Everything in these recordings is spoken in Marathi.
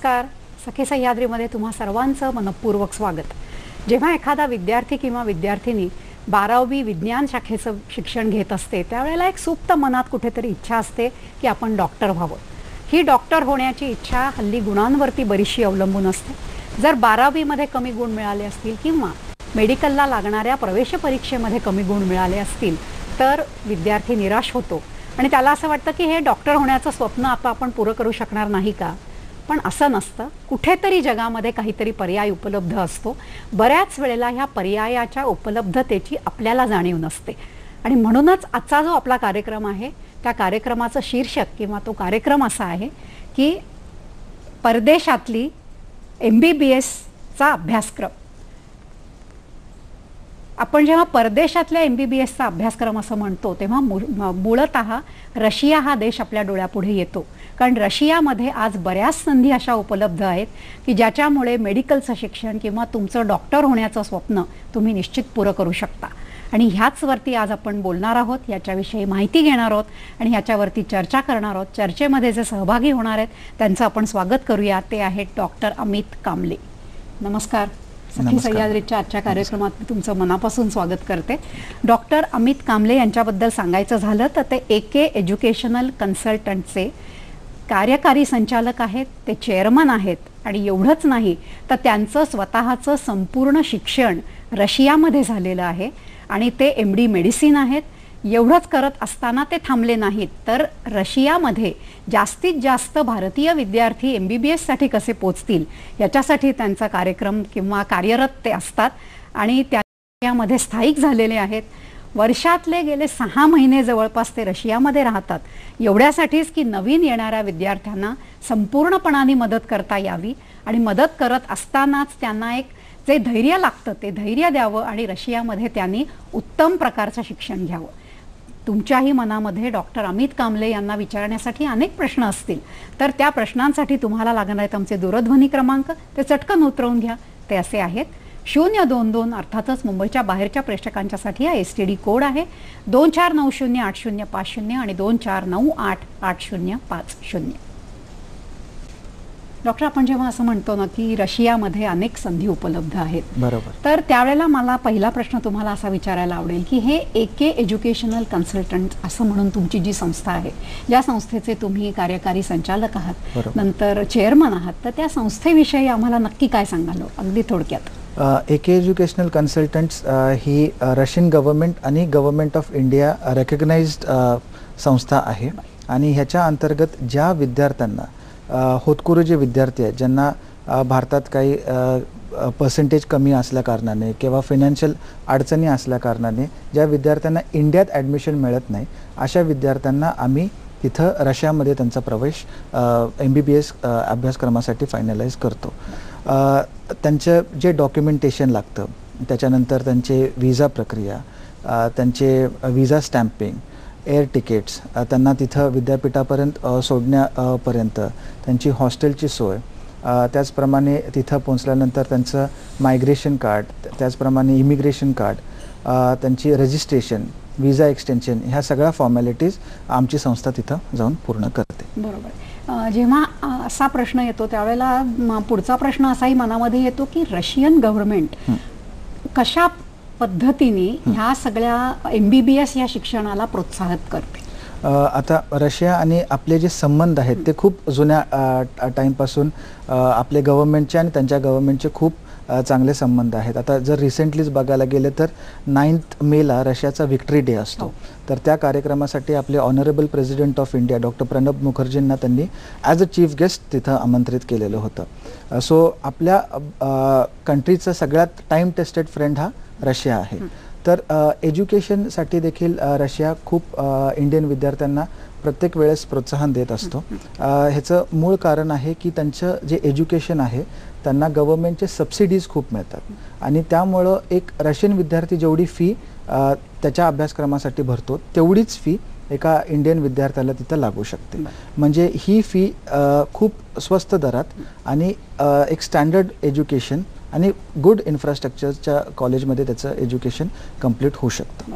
नमस्कार. सखे सह्याद्रीमध्ये तुम्हा सर्वांचं मनपूर्वक स्वागत. जेव्हा एखादा विद्यार्थी किंवा विद्यार्थिनी 12वी विज्ञान शाखेचं शिक्षण घेत असते त्यावेळेला एक सुप्त मनात कुठेतरी इच्छा असते की आपण डॉक्टर व्हावं. ही डॉक्टर होण्याची इच्छा हल्ली गुणांवरती बरीचशी अवलंबून असते. जर 12वीमध्ये कमी गुण मिळाले असतील किंवा मेडिकलला लागणाऱ्या प्रवेश परीक्षेमध्ये कमी गुण मिळाले असतील तर विद्यार्थी निराश होतो आणि त्याला असं वाटतं की हे डॉक्टर होण्याचं स्वप्न आता आपण पुरं करू शकणार नाही का. पण असं नसतं. कुठेतरी जगामध्ये काहीतरी पर्याय उपलब्ध असतो. बऱ्याच वेळेला ह्या पर्यायाच्या उपलब्धतेची आपल्याला जाणीव नसते आणि म्हणूनच आजचा जो आपला कार्यक्रम आहे त्या कार्यक्रमाचं शीर्षक किंवा तो कार्यक्रम असा आहे की परदेशातली M.B.B.Sचा अभ्यासक्रम. आपण जेव्हा परदेशातल्या M.B.B.Sचा अभ्यासक्रम असं म्हणतो तेव्हा मूळतः रशिया हा देश आपल्या डोळ्यापुढे येतो. कारण रशियामध्ये आज बऱ्याच संधी अशा उपलब्ध आहेत की ज्याच्यामुळे मेडिकलचं शिक्षण किंवा तुमचं डॉक्टर होण्याचं स्वप्न तुम्ही निश्चित पुरं करू शकता. आणि ह्याचवरती आज आपण बोलणार आहोत, याच्याविषयी माहिती घेणार आहोत आणि ह्याच्यावरती चर्चा करणार आहोत. चर्चेमध्ये जे सहभागी होणार आहेत त्यांचं आपण स्वागत करूया. ते आहेत डॉक्टर अमित कांबळे. नमस्कार. सखी सह्याद्रीच्या आजच्या कार्यक्रमात मी तुमचं मनापासून स्वागत करते. डॉक्टर अमित कांबळे यांच्याबद्दल सांगायचं झालं तर ते AK एज्युकेशनल कन्सल्टंटचे कार्यकारी संचालक आहेत, ते चेअरमन आहेत. आणि एवढंच नाही तर त्यांचं स्वतःचं संपूर्ण शिक्षण रशियामध्ये झालेलं आहे आणि ते M.D. मेडिसिन आहेत. एवढंच करत असताना ते थांबले नाहीत तर रशियामध्ये जास्तीत जास्त भारतीय विद्यार्थी M.B.B.Sसाठी कसे पोचतील याच्यासाठी त्यांचा कार्यक्रम किंवा कार्यरत ते असतात आणि त्यामध्ये स्थायिक झालेले आहेत. वर्षातले गेले 6 महिने जवळपास ते रशियामध्ये राहतात एवढ्यासाठीच की नवीन येणाऱ्या विद्यार्थ्यांना संपूर्णपणाने मदत करता यावी आणि मदत करत असतानाच त्यांना एक जे धैर्य लागतं ते धैर्य द्यावं आणि रशियामध्ये त्यांनी उत्तम प्रकारचं शिक्षण घ्यावं. तुमच्याही मनामध्ये डॉक्टर अमित कांबळे यांना विचारण्यासाठी अनेक प्रश्न असतील तर त्या प्रश्नांसाठी तुम्हाला लागणार आहेत आमचे दूरध्वनी क्रमांक. ते चटकन उतरवून घ्या. ते असे आहेत 022 अर्थातच मुंबईच्या बाहेरच्या प्रेक्षकांच्यासाठी हा STD कोड आहे 24908050 आणि 24988050. डॉक्टर, आपण जेव्हा असं म्हणतो ना की रशियामध्ये अनेक संधी उपलब्ध आहेत, बरोबर, तर त्यावेळेला मला पहिला प्रश्न तुम्हाला असा विचारायला आवडेल की हे AK एज्युकेशनल कन्सल्टंट असं म्हणून तुमची जी संस्था आहे, ज्या संस्थेचे तुम्ही कार्यकारी संचालक आहात, नंतर चेअरमन आहात, तर त्या संस्थेविषयी आम्हाला नक्की काय सांगाल अगदी थोडक्यात. AK एज्युकेशनल कन्सल्टंट्स ही रशियन गव्हर्नमेंट आणि गव्हर्नमेंट ऑफ इंडिया रेकग्नाइज्ड संस्था आहे आणि ह्याच्या अंतर्गत ज्या विद्यार्थ्यांना होतकरू जे विद्यार्थी आहेत ज्यांना भारतात काही पर्सेंटेज कमी असल्या कारणाने किंवा फायनान्शियल अडचणी असल्या कारणाने ज्या विद्यार्थ्यांना इंडियात ॲडमिशन मिळत नाही अशा विद्यार्थ्यांना आम्ही तिथं रशियामध्ये त्यांचा प्रवेश M.B.B.S अभ्यासक्रमासाठी फायनलाइज करतो. त्यांचं जे डॉक्युमेंटेशन लागतं त्याच्यानंतर त्यांचे विजा प्रक्रिया, त्यांचे विजा स्टॅम्पिंग, एअर तिकीट्स, त्यांना तिथं विद्यापीठापर्यंत सोडण्यापर्यंत त्यांची हॉस्टेलची सोय, त्याचप्रमाणे तिथं पोहोचल्यानंतर त्यांचं मायग्रेशन कार्ड, त्याचप्रमाणे इमिग्रेशन कार्ड, त्यांची रजिस्ट्रेशन, विजा एक्सटेन्शन, ह्या सगळ्या फॉर्मॅलिटीज आमची संस्था तिथं जाऊन पूर्ण करते. बरोबर. जेव्हा असा प्रश्न येतो त्यावेळेला पुढचा प्रश्न असाही मनामध्ये येतो की रशियन गव्हर्नमेंट कशा पद्धतीने ह्या सगळ्या M.B.B.S या शिक्षणाला प्रोत्साहित करते. आता रशिया आणि आपले जे संबंध आहेत ते खूप जुन्या टाईमपासून आपले गव्हर्नमेंटचे आणि त्यांच्या गव्हर्नमेंटचे खूप चांगले संबंध आहेत. आता जर रिसेंटलीच बघायला गेले तर 9 मेला रशियाचा विक्ट्री डे असतो. तर त्या कार्यक्रमासाठी आपले honourable president of India doctor Pranab मुखर्जींना त्यांनी ॲज अ चीफ गेस्ट तिथं आमंत्रित केलेलं होतं. सो आपल्या कंट्रीचा सगळ्यात टाईम टेस्टेड फ्रेंड हा रशिया आहे. तर एज्युकेशनसाठी देखील रशिया खूप इंडियन विद्यार्थ्यांना प्रत्येक वेळेस प्रोत्साहन देत असतो. ह्याचं मूळ कारण आहे की त्यांचं जे एज्युकेशन आहे त्यांना गव्हर्नमेंटचे सबसिडीज खूप मिळतात आणि त्यामुळं एक रशियन विद्यार्थी जेवढी फी त्याच्या अभ्यासक्रमासाठी भरतो तेवढीच फी एका इंडियन विद्यार्थ्याला तिथं लागू शकते. म्हणजे ही फी खूप स्वस्त दरात आणि एक स्टँडर्ड एज्युकेशन आणि गुड इन्फ्रास्ट्रक्चरच्या कॉलेजमध्ये त्याचं एज्युकेशन कंप्लीट होऊ शकतं.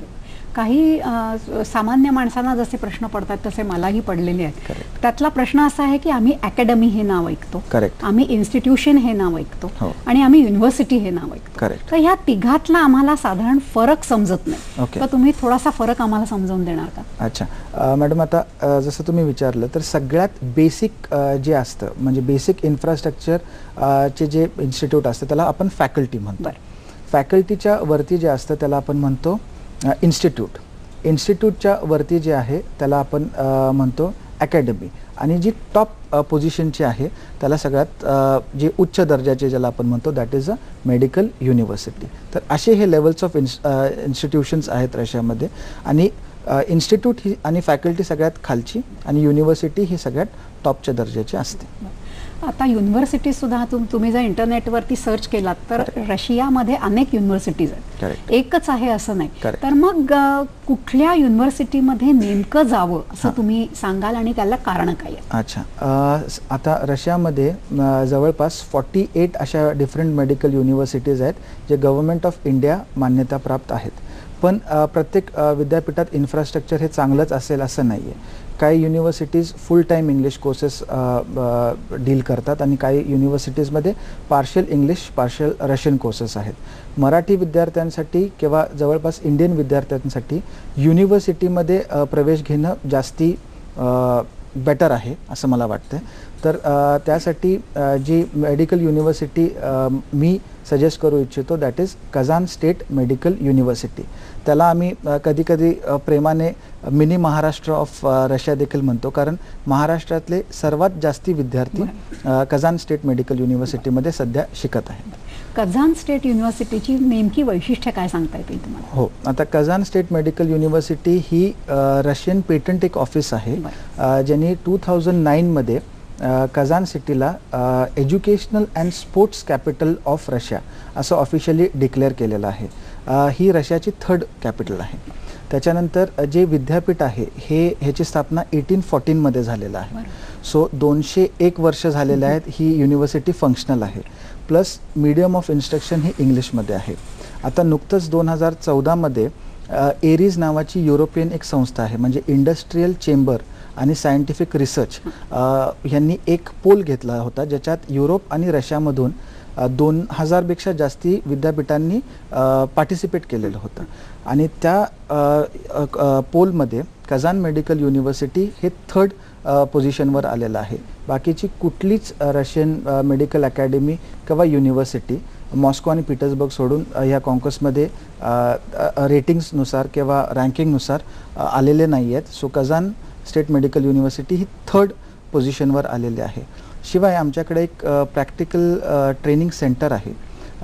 काही सामान्य माणसांना जसे प्रश्न पडतात तसे मलाही पडलेले आहेत. त्यातला प्रश्न असा आहे की आम्ही अकॅडमी हे नाव ऐकतो, आम्ही इन्स्टिट्यूशन हे नाव ऐकतो आणि आम्ही युनिव्हर्सिटी हे नाव ऐकतो. तर ह्या तिघातला आम्हाला साधारण फरक समजत नाही. तर तुम्ही थोडासा फरक आम्हाला समजावून देणार का? अच्छा मॅडम, आता जसं तुम्ही विचारलं तर सगळ्यात बेसिक जे असतं म्हणजे बेसिक इन्फ्रास्ट्रक्चर चे जे इन्स्टिट्यूट असतं त्याला आपण फॅकल्टी म्हणतो. फॅकल्टीच्या वरती जे असतं त्याला आपण म्हणतो इन्स्टिट्यूट. इन्स्टिट्यूटच्या वरती जे आहे त्याला आपण म्हणतो अकॅडमी. आणि जी टॉप पोझिशनची आहे त्याला सगळ्यात जे उच्च दर्जाचे ज्याला आपण म्हणतो that is a medical university. तर असे हे लेवल्स ऑफ इन्स्टिट्यूशन्स आहेत रशियामध्ये. आणि इन्स्टिट्यूट ही आणि फॅकल्टी सगळ्यात खालची आणि युनिव्हर्सिटी ही सगळ्यात टॉपच्या दर्जाची असते. आता युनिव्हर्सिटी सुद्धा तुम्ही जर इंटरनेटवरती सर्च केलात तर रशियामध्ये अनेक युनिव्हर्सिटीज आहेत, एकच आहे असं नाही. तर मग कुठल्या युनिव्हर्सिटीमध्ये नेमकं जावं असं तुम्ही सांगाल आणि त्याला कारण काय आहे? अच्छा, आता रशियामध्ये जवळपास 48 अशा डिफरंट मेडिकल युनिव्हर्सिटीज आहेत जे गव्हर्नमेंट ऑफ इंडिया मान्यता प्राप्त आहेत. पण प्रत्येक विद्यापीठात इन्फ्रास्ट्रक्चर हे चांगलंच असेल असं नाही आहे. काही universities full time English courses deal करतात आणि काही युनिव्हर्सिटीजमध्ये partial English partial Russian courses आहेत. मराठी विद्यार्थ्यांसाठी किंवा जवळपास इंडियन विद्यार्थ्यांसाठी युनिव्हर्सिटीमध्ये प्रवेश घेणं जास्ती बेटर आहे असं मला वाटतं. तर त्यासाठी जी मेडिकल युनिव्हर्सिटी मी सजेस्ट करू इच्छितो that is Kazan state medical university. त्याला आम्ही कधी कधी प्रेमाने मिनी महाराष्ट्र ऑफ रशिया देखील म्हणतो, कारण महाराष्ट्रातले सर्वात जास्ती विद्यार्थी कझान स्टेट मेडिकल युनिव्हर्सिटीमध्ये सध्या शिकत आहेत. कझान स्टेट युनिव्हर्सिटीची नेमकी वैशिष्ट्ये काय सांगता येतील तुम्हाला? हो, आता कझान स्टेट मेडिकल युनिव्हर्सिटी ही रशियन पेटंट एक ऑफिस आहे ज्यांनी 2009 मध्ये कझान सिटीला educational and sports capital of Russia असं ऑफिशियली डिक्लेअर केलेलं आहे. ही रशियाची 3rd कॅपिटल आहे. त्याच्यानंतर जे विद्यापीठ आहे ह्याची स्थापना 1814 मध्ये झालेलं आहे. सो 201 वर्ष झालेले आहेत ही युनिव्हर्सिटी फंक्शनल आहे. प्लस मीडियम ऑफ इन्स्ट्रक्शन ही इंग्लिशमध्ये आहे. आता नुकतंच 2014 मध्ये एरीज नावाची युरोपियन एक संस्था आहे म्हणजे इंडस्ट्रियल चेंबर आणि सायंटिफिक रिसर्च यांनी एक पोल घेतला होता ज्याच्यात युरोप आणि रशियामधून 2000पेक्षा जास्ती विद्यापीठांनी पार्टिसिपेट केलेलं होतं. आणि त्या पोलमध्ये कझान मेडिकल युनिव्हर्सिटी हे 3rd पोझिशनवर आलेलं आहे. बाकीची कुठलीच रशियन मेडिकल अकॅडमी किंवा युनिव्हर्सिटी मॉस्को आणि पीटर्सबर्ग सोडून ह्या कॉन्कर्समध्ये रेटिंग्सनुसार किंवा रँकिंगनुसार आलेले नाही आहेत. So Kazan state medical university ही 3rd पोझिशनवर आलेली आहे. शिवाय आमच्याकडे एक प्रॅक्टिकल ट्रेनिंग सेंटर आहे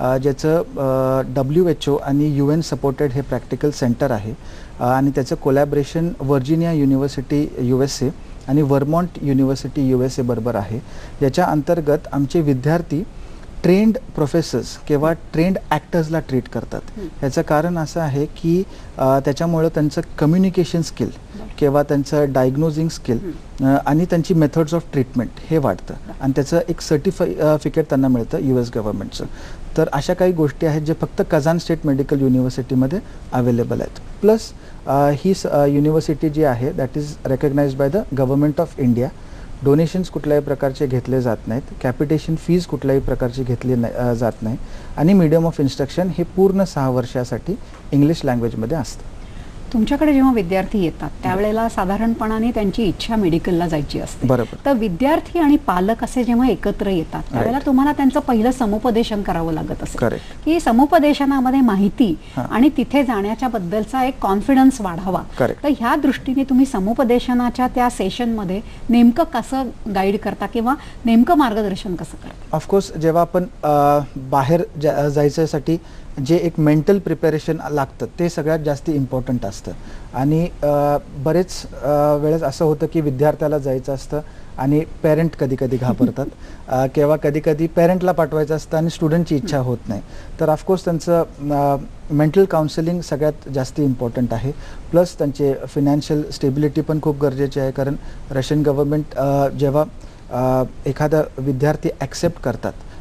ज्याचं WHO आणि UN सपोर्टेड हे प्रॅक्टिकल सेंटर आहे आणि त्याचं कोलॅबरेशन व्हर्जिनिया युनिव्हर्सिटी USA आणि वर्मॉन्ट युनिव्हर्सिटी USA बरोबर आहे. याच्या अंतर्गत आमचे विद्यार्थी ट्रेंड प्रोफेसर्स किंवा ट्रेंड ॲक्टर्सला ट्रीट करतात. याचं कारण असं आहे की त्याच्यामुळं त्यांचं कम्युनिकेशन स्किल किंवा त्यांचं डायग्नोजिंग स्किल आणि त्यांची मेथड्स ऑफ ट्रीटमेंट हे वाढतं आणि त्याचं एक सर्टिफिकेट त्यांना मिळतं US गव्हर्नमेंटचं. तर अशा काही गोष्टी आहेत जे फक्त कझान स्टेट मेडिकल युनिव्हर्सिटीमध्ये अवेलेबल आहेत. प्लस ही युनिव्हर्सिटी जी आहे that is recognised by the government of India. Donations कुठल्याही प्रकारचे घेतले जात नाहीत, कॅपिटेशन फीज कुठल्याही प्रकारची घेतली जात नाही आणि मीडियम ऑफ इन्स्ट्रक्शन हे पूर्ण 6 वर्षासाठी इंग्लिश लँग्वेजमध्ये असतं. तुमच्याकडे जेव्हा विद्यार्थी येतात त्यावेळेला साधारणपणाने त्यांची इच्छा मेडिकलला जायची असते. बरोबर. तर विद्यार्थी आणि पालक असे जेव्हा एकत्र येतात त्यावेळेला तुम्हाला त्यांचं पहिलं समुपदेशन करावं लागत असेल की समुपदेशनामध्ये माहिती आणि तिथे जाण्याच्या बद्दलचा एक कॉन्फिडन्स वाढावा. तर ह्या दृष्टीने तुम्ही समुपदेशनाच्या त्या सेशनमध्ये नेमकं कसं गाईड करता किंवा नेमकं मार्गदर्शन कसं करता? ऑफकोर्स जेव्हा आपण बाहेर जायच्यासाठी जे एक मेंटल प्रिपरेशन लागतं ते सगळ्यात जास्त इम्पॉर्टंट असतं. आणि बरेच वेळेस असं होतं की विद्यार्थ्याला जायचं असतं आणि पेरेंट कधी कधी घाबरतात किंवा कधी कधी पेरेंटला पाठवायचं असतं आणि स्टुडंटची इच्छा होत नाही. तर ऑफकोर्स त्यांचं मेंटल काउन्सिलिंग सगळ्यात जास्त इम्पॉर्टंट आहे. प्लस त्यांचे फिनान्शियल स्टेबिलिटी पण खूप गरजेची आहे, कारण रशियन गव्हर्नमेंट जेव्हा एखादा विद्यार्थी ॲक्सेप्ट करतात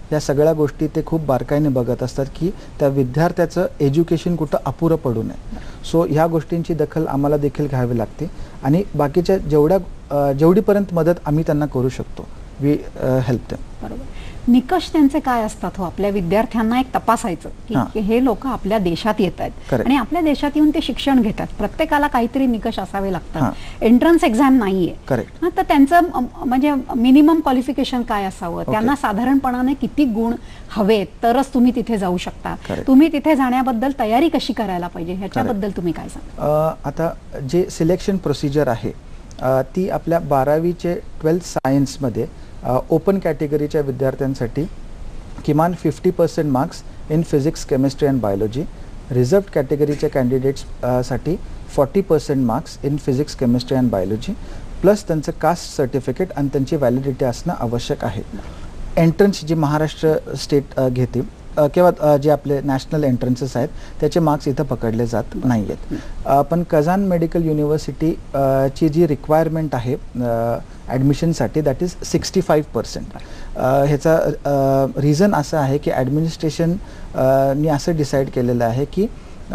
या सगळ्या गोष्टी ते खूप बारकाईने बघत असतात की त्या विद्यार्थ्याचं एज्युकेशन कुठं अपुरं पडू नये. सो ह्या गोष्टींची दखल आम्हाला देखील घ्यावी लागते आणि बाकीच्या जेवढीपर्यंत मदत आम्ही त्यांना करू शकतो वी हेल्प देम. बरोबर. निकष त्यांचे काय असतात हो आपल्या विद्यार्थ्यांना एक तपासायचं की हे लोक आपल्या देशात येत आहेत आणि आपल्या देशात येऊन ते शिक्षण घेतात. प्रत्येकाला काहीतरी निकष असावे लागतात. एंट्रन्स एक्झाम नाहीये. तर त्यांचं म्हणजे मिनिमम क्वालिफिकेशन काय असावं, त्यांना साधारणपणाने किती गुण हवेत तरच तुम्ही तिथे जाऊ शकता. तुम्ही तिथे जाण्याबद्दल तयारी कशी करायला पाहिजे ह्याच्याबद्दल तुम्ही काय सांगा. आता जे सिलेक्शन प्रोसिजर आहे ती आपल्या 12वीचे 12th सायन्समध्ये ओपन कॅटेगरीच्या विद्यार्थ्यांसाठी किमान 50% marks in physics, chemistry and biology, reserved कॅटेगरीच्या कॅन्डिडेट्ससाठी 40% marks in physics, chemistry and biology plus त्यांचं कास्ट सर्टिफिकेट आणि त्यांची व्हॅलिडिटी असणं आवश्यक आहे. एंट्रन्स जी महाराष्ट्र स्टेट घेते किंवा जे आपले नॅशनल एंट्रन्सेस आहेत त्याचे मार्क्स इथं पकडले जात नाही आहेत. पण कझान मेडिकल युनिव्हर्सिटी ची जी रिक्वायरमेंट आहे ॲडमिशनसाठी दॅट इज 65%. ह्याचा रिझन असं आहे की ॲडमिनिस्ट्रेशननी असं डिसाईड केलेलं आहे की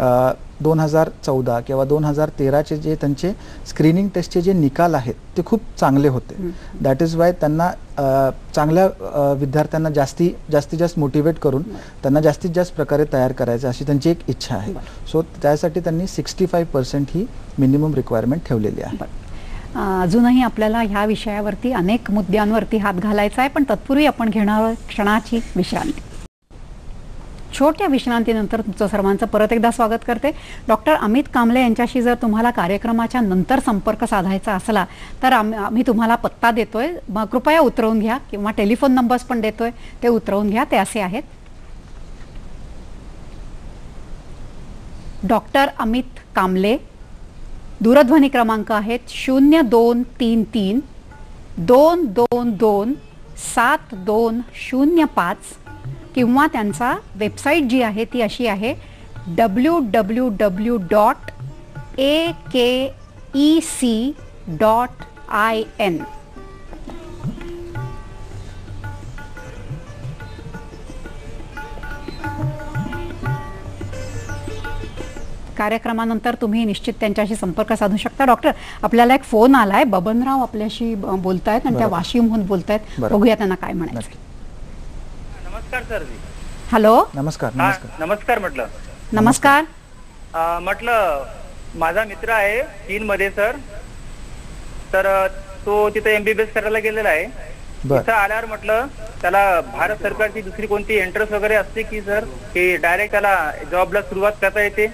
2014 किंवा 2013चे जे त्यांचे स्क्रीनिंग टेस्टचे जे निकाल आहेत ते खूप चांगले होते. दॅट इज वाय त्यांना चांगल्या विद्यार्थ्यांना जास्तीत जास्त मोटिवेट करून त्यांना जास्तीत जास्त प्रकारे तयार करायचं अशी त्यांची एक इच्छा आहे. सो त्यासाठी त्यांनी 65% ही मिनिमम रिक्वायरमेंट ठेवलेली आहे. अजूनही आपल्याला ह्या विषयावरती अनेक मुद्द्यांवरती हात घालायचा आहे, पण तत्पूर्वी आपण घेणार क्षणाची विश्रांती. छोट्या विश्रांतीनंतर तुमचं सर्वांचं परत एकदा स्वागत करते. डॉक्टर अमित कांबळे यांच्याशी जर तुम्हाला कार्यक्रमाच्या नंतर संपर्क साधायचा असला तर आम्ही तुम्हाला पत्ता देतोय, कृपया उतरवून घ्या किंवा टेलिफोन नंबर्स पण देतोय ते उतरवून घ्या. ते असे आहेत: डॉक्टर अमित कांबळे, दूरध्वनी क्रमांक आहेत 0233 222 7205 किंवा त्यांचा वेबसाईट जी आहे ती अशी आहे www.akec.in. कार्यक्रमानंतर तुम्ही निश्चित त्यांच्याशी संपर्क साधू शकता. डॉक्टर, आपल्याला एक फोन आलाय, बबनराव आपल्याशी बोलतायत आणि त्या वाशिमहून बोलतायत. बघूया त्यांना काय म्हणायचं. नमस्कार सर. हॅलो. नमस्कार. नमस्कार म्हटलं. नमस्कार म्हटलं माझा मित्र आहे चीनमध्ये सर, तर तो तिथे M.B.B.S करायला गेलेला आहे. तिथं आल्यावर म्हटलं त्याला भारत सरकारची दुसरी कोणती एंट्रन्स वगैरे असते की सर, की डायरेक्ट त्याला जॉबला सुरुवात करता येते?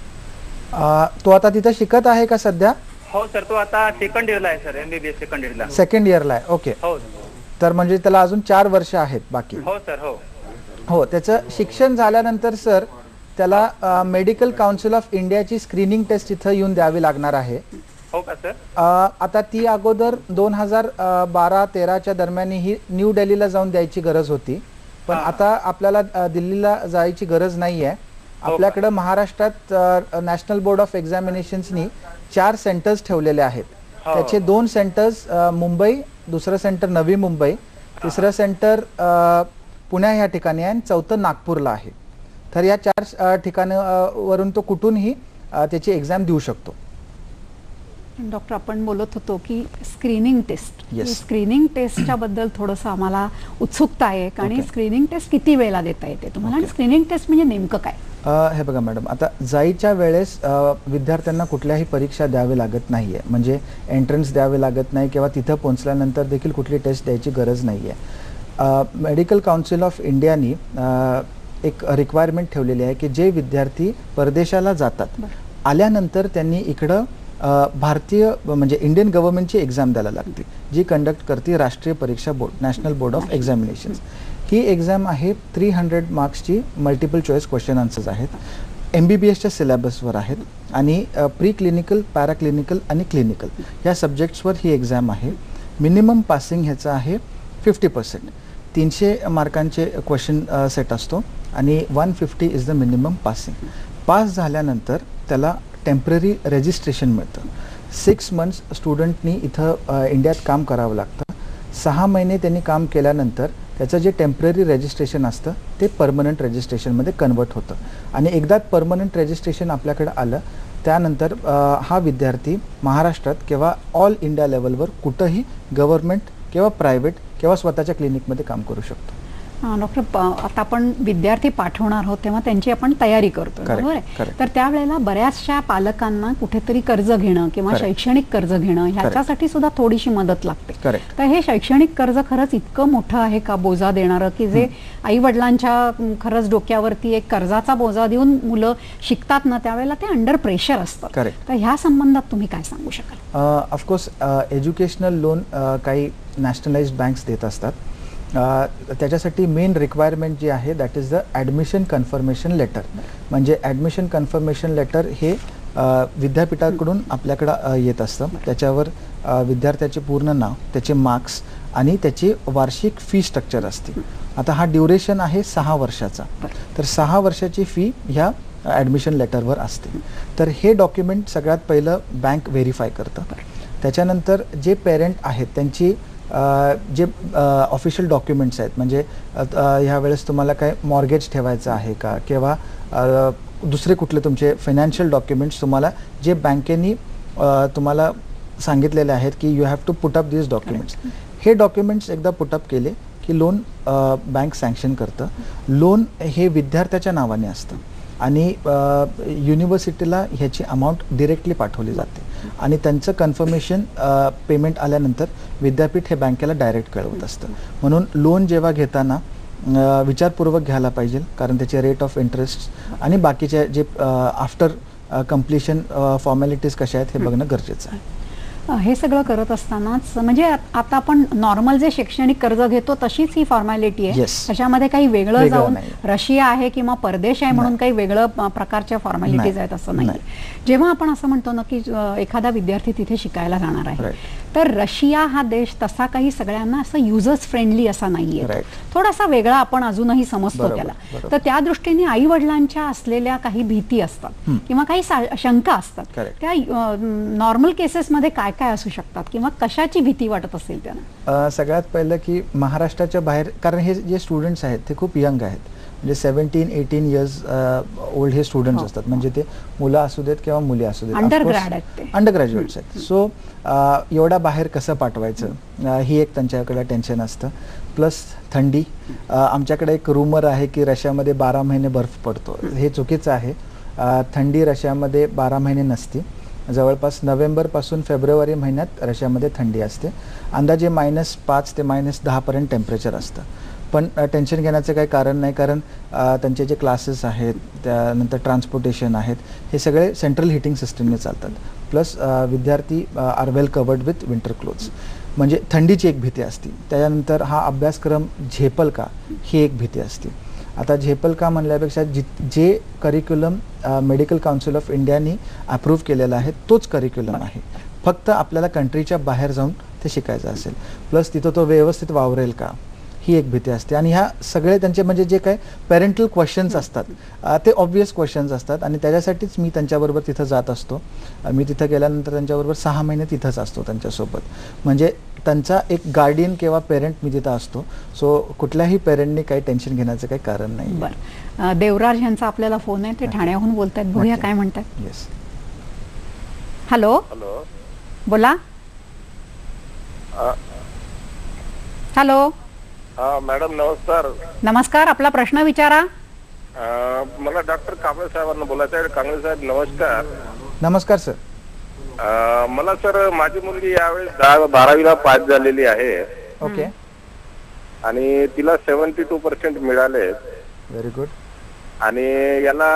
तो आता तिथे शिकत आहे का सध्या? हो सर, तो आता सेकंड इयरला आहे सर, M.B.B.S सेकंड इयरला आहे. ओके. हो. तर म्हणजे त्याला अजून 4 वर्ष आहेत बाकी. हो सर. हो हो. त्याचं शिक्षण झाल्यानंतर सर त्याला मेडिकल काउन्सिल ऑफ इंडियाची स्क्रीनिंग टेस्ट इथं येऊन द्यावी लागणार आहे. हो का सर? आता ती अगोदर 2012-13च्या दरम्यान ही न्यू दिल्लीला जाऊन द्यायची गरज होती, पण आता आपल्याला दिल्लीला जायची गरज नाही आहे. आपल्याकडे महाराष्ट्रात नॅशनल बोर्ड ऑफ एक्झामिनेशन्सनी 4 सेंटर्स ठेवलेले आहेत. त्याचे 2 सेंटर्स मुंबई, दुसरं सेंटर नवी मुंबई, तिसरं सेंटर पुणे ह्या ठिकाणी आहे आणि चौथं नागपूरला आहे. तर या 4 ठिकाणावरून तो कुठूनही त्याची एक्झाम देऊ शकतो. डॉक्टर, आपण बोलत होतो की स्क्रीनिंग टेस्ट, स्क्रीनिंग टेस्टच्या बद्दल थोडंसं आम्हाला उत्सुकता आहे आणि स्क्रीनिंग टेस्ट किती वेळेला देता येते तुम्हाला आणि स्क्रीनिंग टेस्ट म्हणजे नेमकं काय? हे बघा मॅडम, आता जायच्या वेळेस विद्यार्थ्यांना कुठल्याही परीक्षा द्यावी लागत नाहीये, म्हणजे एंट्रन्स द्यावे लागत नाही किंवा तिथं पोहोचल्यानंतर देखील कुठली टेस्ट द्यायची गरज नाहीये. मेडिकल काउन्सिल ऑफ इंडियानी एक रिक्वायरमेंट ठेवलेली आहे की जे विद्यार्थी परदेशाला जातात आल्यानंतर त्यांनी इकडं भारतीय म्हणजे इंडियन गव्हर्नमेंटची एक्झाम द्यायला लागते, जी कंडक्ट करते राष्ट्रीय परीक्षा बोर्ड, नॅशनल बोर्ड ऑफ एक्झामिनेशन्स. ही एक्झाम आहे 300 मार्क्सची मल्टिपल चॉईस क्वेश्चन आन्सर्स आहेत. M.B.B.Sच्या सिलेबसवर आहेत आणि प्री क्लिनिकल, पॅराक्लिनिकल आणि क्लिनिकल ह्या सब्जेक्ट्सवर ही एक्झाम आहे. मिनिमम पासिंग ह्याचं आहे 50%. 300 मार्कांचे क्वेश्चन सेट असतो आणि 150 is the minimum passing. Pass झाल्यानंतर त्याला टेम्पररी रजिस्ट्रेशन मिळतं. 6 मंथ्स स्टुडंटनी इथं इंडियात काम करावं लागतं. 6 महिने त्यांनी काम केल्यानंतर त्याचं जे टेम्पररी रजिस्ट्रेशन असतं ते परमनंट रजिस्ट्रेशनमध्ये कन्वर्ट होतं आणि एकदा परमनंट रजिस्ट्रेशन आपल्याकडे आलं त्यानंतर हा विद्यार्थी महाराष्ट्रात किंवा ऑल इंडिया लेवलवर कुठंही गव्हर्नमेंट किंवा प्रायव्हेट किंवा स्वतःच्या क्लिनिकमध्ये काम करू शकतो. डॉक्टर, आता आपण विद्यार्थी पाठवणार आहोत तेव्हा त्यांची आपण तयारी करतो, बरोबर आहे? तर त्यावेळेला बऱ्याचशा पालकांना कुठेतरी कर्ज घेणं किंवा शैक्षणिक कर्ज घेणं ह्याच्यासाठी सुद्धा थोडीशी मदत लागते. तर हे शैक्षणिक कर्ज खरंच इतकं मोठं आहे का बोजा देणारं, की जे आई वडिलांच्या खरंच डोक्यावरती एक कर्जाचा बोजा देऊन मुलं शिकतात ना, त्यावेळेला ते अंडर प्रेशर असतं. तर ह्या संबंधात तुम्ही काय सांगू शकाल? ऑफकोर्स एज्युकेशनल लोन काही नॅशनलाइज्ड बँक्स देत असतात. त्याच्यासाठी मेन रिक्वायरमेंट जी आहे that is the admission confirmation letter. म्हणजे ॲडमिशन कन्फर्मेशन लेटर हे विद्यापीठाकडून आपल्याकडं येत असतं. त्याच्यावर विद्यार्थ्याचे पूर्ण नाव, त्याचे मार्क्स आणि त्याची वार्षिक फी स्ट्रक्चर असते. आता हा ड्युरेशन आहे 6 वर्षाचा. तर 6 वर्षाची फी ह्या ॲडमिशन लेटरवर असते. तर हे डॉक्युमेंट सगळ्यात पहिलं बँक व्हेरीफाय करतं. त्याच्यानंतर जे पेरेंट आहेत त्यांची जे ऑफिशियल डॉक्युमेंट्स आहेत, म्हणजे ह्यावेळेस तुम्हाला काय मॉर्गेज ठेवायचं आहे का किंवा दुसरे कुठले तुमचे फायनान्शियल डॉक्युमेंट्स तुम्हाला जे बँकेनी तुम्हाला सांगितलेले आहेत की you have to put up this documents. हे डॉक्युमेंट्स एकदा पुटअप केले की लोन बँक सँक्शन करतं. लोन हे विद्यार्थ्याच्या नावाने असतं आणि युनिव्हर्सिटीला ह्याची अमाऊंट डिरेक्टली पाठवली जाते आणि त्यांचं कन्फर्मेशन पेमेंट आल्यानंतर विद्यापीठ हे बँकेला डायरेक्ट कळवत असतं. म्हणून लोन जेव्हा घेताना विचारपूर्वक घ्यायला पाहिजे, कारण त्याचे रेट ऑफ इंटरेस्ट आणि बाकीचे जे आफ्टर कम्प्लिशन फॉर्मॅलिटीज कशा आहेत हे बघणं गरजेचं आहे. हे सगळं करत असतानाच म्हणजे आता आपण नॉर्मल जे शैक्षणिक कर्ज घेतो तशीच ही फॉर्मॅलिटी आहे. त्याच्यामध्ये काही वेगळं जाऊन रशिया आहे किंवा परदेश आहे म्हणून काही वेगळं प्रकारच्या फॉर्मॅलिटीज आहेत असं नाही. जेव्हा आपण असं म्हणतो ना की एखादा विद्यार्थी तिथे शिकायला जाणार आहे, तर रशिया हा देश तसा काही सगळ्यांना असं युजर्स फ्रेंडली असा नाहीये, थोडासा वेगळा आपण अजूनही समजतो त्याला. तर त्या दृष्टीने आई वडिलांच्या असलेल्या काही भीती असतात किंवा काही शंका असतात, त्या नॉर्मल केसेसमध्ये काय काय असू शकतात किंवा कशाची भीती वाटत असेल त्यांना? सगळ्यात पहिलं की महाराष्ट्राच्या बाहेर, कारण हे जे स्टुडंट्स आहेत ते खूप यंग आहेत, म्हणजे 17-18 इयर्स ओल्ड हे स्टुडंट्स असतात. म्हणजे ते मुलं असू देत किंवा मुली असू देत, अंडरग्रॅज्युएट्स आहेत. सो एवढा बाहेर कसं पाठवायचं ही एक त्यांच्याकडे टेन्शन असतं. प्लस थंडी. आमच्याकडे एक रूमर आहे की रशियामध्ये 12 महिने बर्फ पडतो. हे चुकीचं आहे. थंडी रशियामध्ये 12 महिने नसते. जवळपास नोव्हेंबरपासून फेब्रुवारी महिन्यात रशियामध्ये थंडी असते. अंदाजे -5 ते -10 पर्यंत टेम्परेचर असतं. पण टेन्शन घेण्याचं काही कारण नाही, कारण त्यांचे जे क्लासेस आहेत, त्यानंतर ट्रान्सपोर्टेशन आहेत, हे सगळे सेंट्रल हिटिंग सिस्टीमने चालतात. प्लस विद्यार्थी are well covered with winter clothes. म्हणजे थंडीची एक भीती असते. त्याच्यानंतर हा अभ्यासक्रम झेपल का ही एक भीती असते. आता झेपल का म्हणल्यापेक्षा जे करिक्युलम मेडिकल काउन्सिल ऑफ इंडियानी अप्रूव्ह केलेला आहे तोच करिक्युलम आहे. फक्त आपल्याला कंट्रीच्या बाहेर जाऊन ते शिकायचं असेल, प्लस तिथं तो व्यवस्थित वावरेल का ही एक भीती असते. आणि ह्या सगळे त्यांचे म्हणजे जे काही पेरेंटल क्वेश्चन्स असतात ते ऑब्वियस क्वेश्चन्स असतात आणि त्याच्यासाठीच मी त्यांच्याबरोबर तिथं जात असतो. मी तिथं गेल्यानंतर त्यांच्याबरोबर 6 महिने तिथंच असतो त्यांच्यासोबत. म्हणजे त्यांचा एक गार्डियन किंवा पेरेंट मी तिथं असतो. सो कुठल्याही पेरेंटनी काही टेन्शन घेण्याचं काही कारण नाही. बरं, देवराज यांचा आपल्याला फोन आहे, ते ठाण्याहून बोलतात, बघूया काय म्हणतात. येस, हॅलो, बोला. हॅलो. मॅडम नमस्कार. नमस्कार, आपला प्रश्न विचारा. मला डॉक्टर कांबळे साहेबांना बोलायचं आहे. कांबळे साहेब नमस्कार. नमस्कार सर. मला सर माझी मुलगी यावेळेस 12वीला पास झालेली आहे. ओके. आणि तिला 72% मिळाले. Very good. आणि याला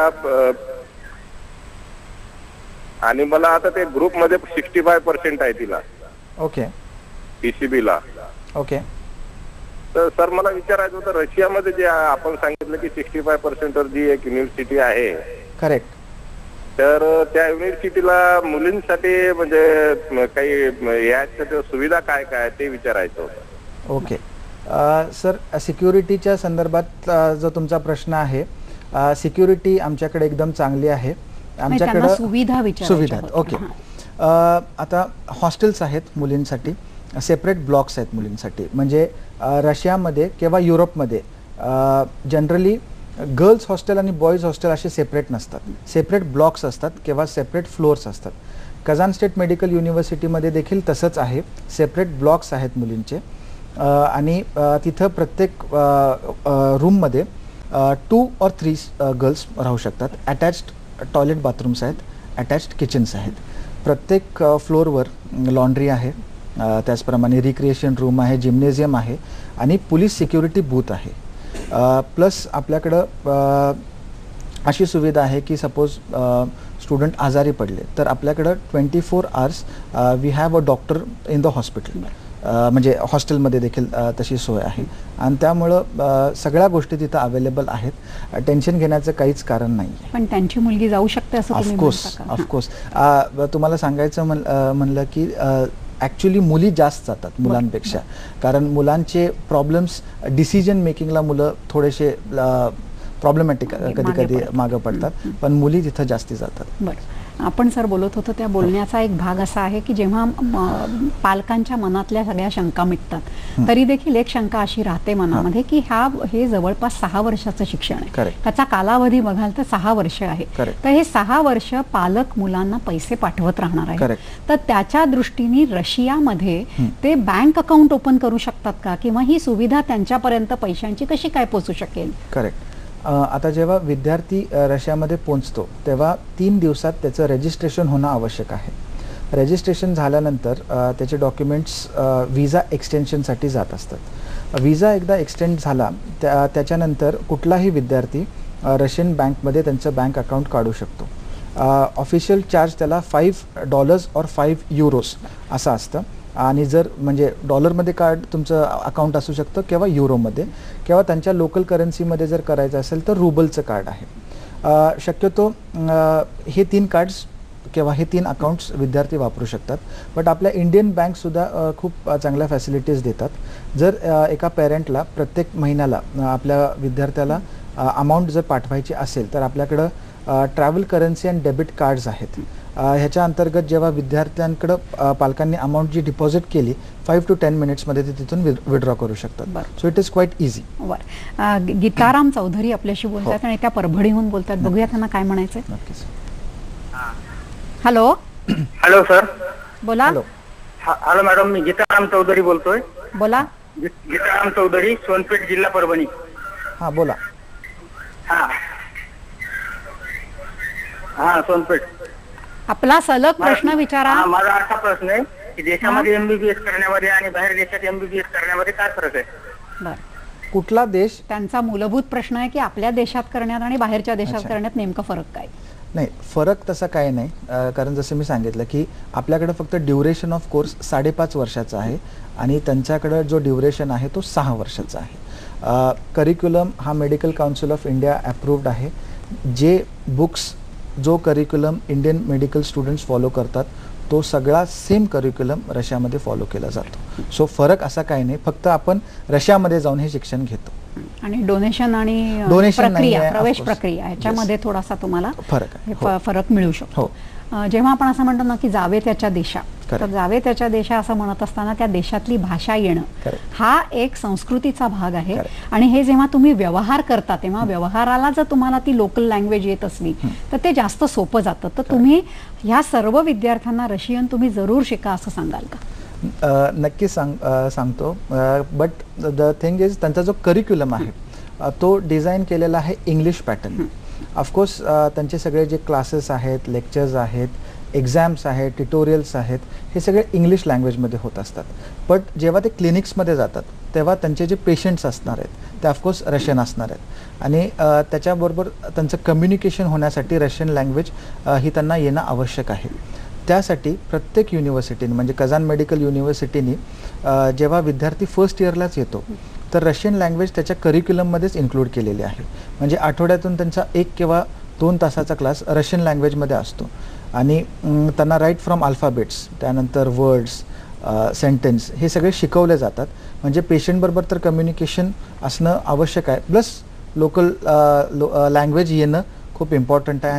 आणि मला आता ते ग्रुप मध्ये 65% आहे तिला. ओके. PCB ला. ओके. तर सर मला विचारायचं होतं, रशियामध्ये जे आपण सांगितलं की 65% वर जी एक युनिव्हर्सिटी आहे, करेक्ट, तर त्या युनिव्हर्सिटीला मुलींसाठी म्हणजे काही याच्या सुविधा काय काय ते विचारायचं होतं. ओके. सर, सिक्युरिटीच्या संदर्भात जो तुमचा प्रश्न आहे, सिक्युरिटी आमच्याकडे एकदम चांगली आहे. आमच्याकडे सुविधा. ओके. आता हॉस्टेल्स आहेत मुलींसाठी. सेपरेट ब्लॉक्स आहेत मुलींसाठी. म्हणजे रशियामध्ये किंवा युरोपमध्ये जनरली गर्ल्स हॉस्टेल आणि बॉईज हॉस्टेल असे सेपरेट नसतात, सेपरेट ब्लॉक्स असतात किंवा सेपरेट फ्लोअर्स असतात. कझान स्टेट मेडिकल युनिव्हर्सिटीमध्ये देखील तसंच आहे, सेपरेट ब्लॉक्स आहेत मुलींचे. आणि तिथं प्रत्येक रूममध्ये 2 or 3 गर्ल्स राहू शकतात. अटॅच्ड टॉयलेट बाथरूम्स आहेत, अटॅच्ड किचन्स आहेत. प्रत्येक फ्लोअरवर लॉन्ड्री आहे, त्याचप्रमाणे रिक्रिएशन रूम आहे, जिम्नेजियम आहे आणि पोलीस सिक्युरिटी बूथ आहे. प्लस आपल्याकडं अशी सुविधा आहे की सपोज स्टुडंट आजारी पडले तर आपल्याकडं 24 hours we have a doctor in the hospital. म्हणजे हॉस्टेलमध्ये देखील तशी सोय आहे आणि त्यामुळं सगळ्या गोष्टी तिथं अवेलेबल आहेत. टेन्शन घेण्याचं काहीच कारण नाही आहे. पण त्यांची मुलगी जाऊ शकते असं तुम्ही म्हणता का? ऑफकोर्स. तुम्हाला सांगायचं म्हणलं की ॲक्च्युली मुली जास्त जातात मुलांपेक्षा, कारण मुलांचे प्रॉब्लेम्स डिसिजन मेकिंगला मुलं थोडेसे प्रॉब्लेमॅटिक कधी कधी मागं पडतात, पण मुली तिथं जास्ती जातात. बरं, आपण सर बोलत होतो त्या बोलण्याचा एक भाग असा आहे की जेव्हा पालकांच्या मनातल्या सगळ्या शंका मिटतात तरी देखील एक शंका अशी राहते मनामध्ये की हे जवळपास 6 वर्षाचं शिक्षण आहे. त्याचा कालावधी बघाल तर 6 वर्ष आहे. तर हे 6 वर्ष पालक मुलांना पैसे पाठवत राहणार आहे. तर त्याच्या दृष्टीने रशियामध्ये ते बँक अकाउंट ओपन करू शकतात का, किंवा ही सुविधा त्यांच्यापर्यंत पैशांची कशी काय पोहोचू शकेल? करेक्ट. आता जेव्हा विद्यार्थी रशियामध्ये पोहोचतो तेव्हा 3 दिवसात त्याचं रजिस्ट्रेशन होणं आवश्यक आहे. रजिस्ट्रेशन झाल्यानंतर त्याचे डॉक्युमेंट्स विजा एक्सटेन्शनसाठी जात असतात. विजा एकदा एक्सटेंड झाला त्याच्यानंतर कुठलाही विद्यार्थी रशियन बँकमध्ये त्यांचं बँक अकाउंट काढू शकतो. ऑफिशियल चार्ज त्याला $5 or €5 असं असतं. आणि जर म्हणजे डॉलरमध्ये कार्ड तुमचं अकाउंट असू शकतं किंवा युरोमध्ये किंवा त्यांच्या लोकल करन्सीमध्ये जर करायचं असेल तर रुबलचं कार्ड आहे. शक्यतो हे 3 कार्ड्स किंवा हे 3 अकाउंट्स विद्यार्थी वापरू शकतात. बट आपल्या इंडियन बँकसुद्धा खूप चांगल्या फॅसिलिटीज देतात. जर एका पेरेंटला प्रत्येक महिन्याला आपल्या विद्यार्थ्याला अमाऊंट जर पाठवायची असेल तर आपल्याकडं travel currency and debit cards आहेत. ह्याच्या अंतर्गत जेव्हा विद्यार्थ्यांकडं पालकांनी अमाऊंट जी डिपॉझिट केली 5 to 10 मिनिट्समध्ये ते तिथून विड्रॉ करू शकतात. So it is quite easy. Gitaram Chaudhary आपल्याशी बोलतात आणि त्या परभणीहून बोलतात. बघूया त्यांना काय म्हणायचंय. नक्कीच. हॅलो. Hello sir. बोला. हॅलो मॅडम, मी गीताराम चौधरी बोलतोय. बोला. गीताराम चौधरी, सोनपेठ जिल्हा परभणी. हां बोला. हां सोनपेठ. आपला सलग प्रश्न विचारा. माझा असा प्रश्न आहे की देशामध्ये M.B.B.S करण्यामध्ये आणि बाहेर देशात M.B.B.S करण्यामध्ये काय फरक आहे? बरं, कुठला देश? त्यांचा मूलभूत प्रश्न आहे की आपल्या देशात करण्यात आणि बाहेरच्या देशात करण्यात नेमका फरक काय? नाही, फरक तसा काय नाही. कारण जसं मी सांगितलं की आपल्याकडे फक्त ड्युरेशन ऑफ कोर्स 5.5 वर्षाचा आहे आणि त्यांच्याकडे जो ड्युरेशन आहे तो 6 वर्षाचा आहे. करिक्युलम हा medical council of India approved आहे. जे बुक्स जो curriculum Indian medical students follow करतात तो सगळा सेम करिक्युलम रशियामध्ये फॉलो केला जातो. सो फरक असा काही नाही, फक्त आपण रशियामध्ये जाऊन हे शिक्षण घेतो. आणि डोनेशन आणि प्रक्रिया, प्रवेश प्रक्रिया ह्याच्यामध्ये थोडासा तुम्हाला फरक मिळू शकतो. जेव्हा आपण असं म्हणतो ना की जावे त्याच्या देशा, तर जावे त्याच्या देशा असं म्हणत असताना त्या देशातली भाषा येणं हा एक संस्कृतीचा भाग आहे. आणि हे जेव्हा तुम्ही व्यवहार करता तेव्हा व्यवहाराला जर तुम्हाला ती लोकल लँग्वेज येत असली तर ते जास्त सोपं जातं. तर तुम्ही ह्या सर्व विद्यार्थ्यांना रशियन तुम्ही जरूर शिका असं सांगाल का? नक्कीच सांगतो. बट द थिंग इज त्यांचा जो करिक्युलम आहे तो डिझाईन केलेला आहे इंग्लिश पॅटर्न. ऑफकोर्स त्यांचे सगळे जे क्लासेस आहेत, लेक्चर्स आहेत, एक्झाम्स आहेत, ट्युटोरियल्स आहेत, हे सगळे इंग्लिश लँग्वेजमध्ये होत असतात. बट जेव्हा ते क्लिनिक्समध्ये जातात तेव्हा त्यांचे जे पेशंट्स असणार आहेत ते ऑफकोर्स रशियन असणार आहेत. आणि त्याच्याबरोबर त्यांचं कम्युनिकेशन होण्यासाठी रशियन लँग्वेज ही त्यांना येणं आवश्यक आहे. त्यासाठी प्रत्येक युनिव्हर्सिटीने म्हणजे कझान मेडिकल युनिव्हर्सिटीने जेव्हा विद्यार्थी फर्स्ट इयरलाच येतो तर रशियन लँग्वेज त्याच्या करिक्युलममध्येच इन्क्लूड केलेली आहे. म्हणजे आठवड्यातून त्यांचा 1 किंवा 2 तासाचा क्लास रशियन लँग्वेजमध्ये असतो. आणि त्यांना राईट फ्रॉम अल्फाबेट्स, त्यानंतर वर्ड्स, सेंटेन्स हे सगळे शिकवले जातात. म्हणजे पेशंटबरोबर तर कम्युनिकेशन असणं आवश्यक आहे, प्लस लोकल लँग्वेज येणं खूप इम्पॉर्टंट आहे. आणि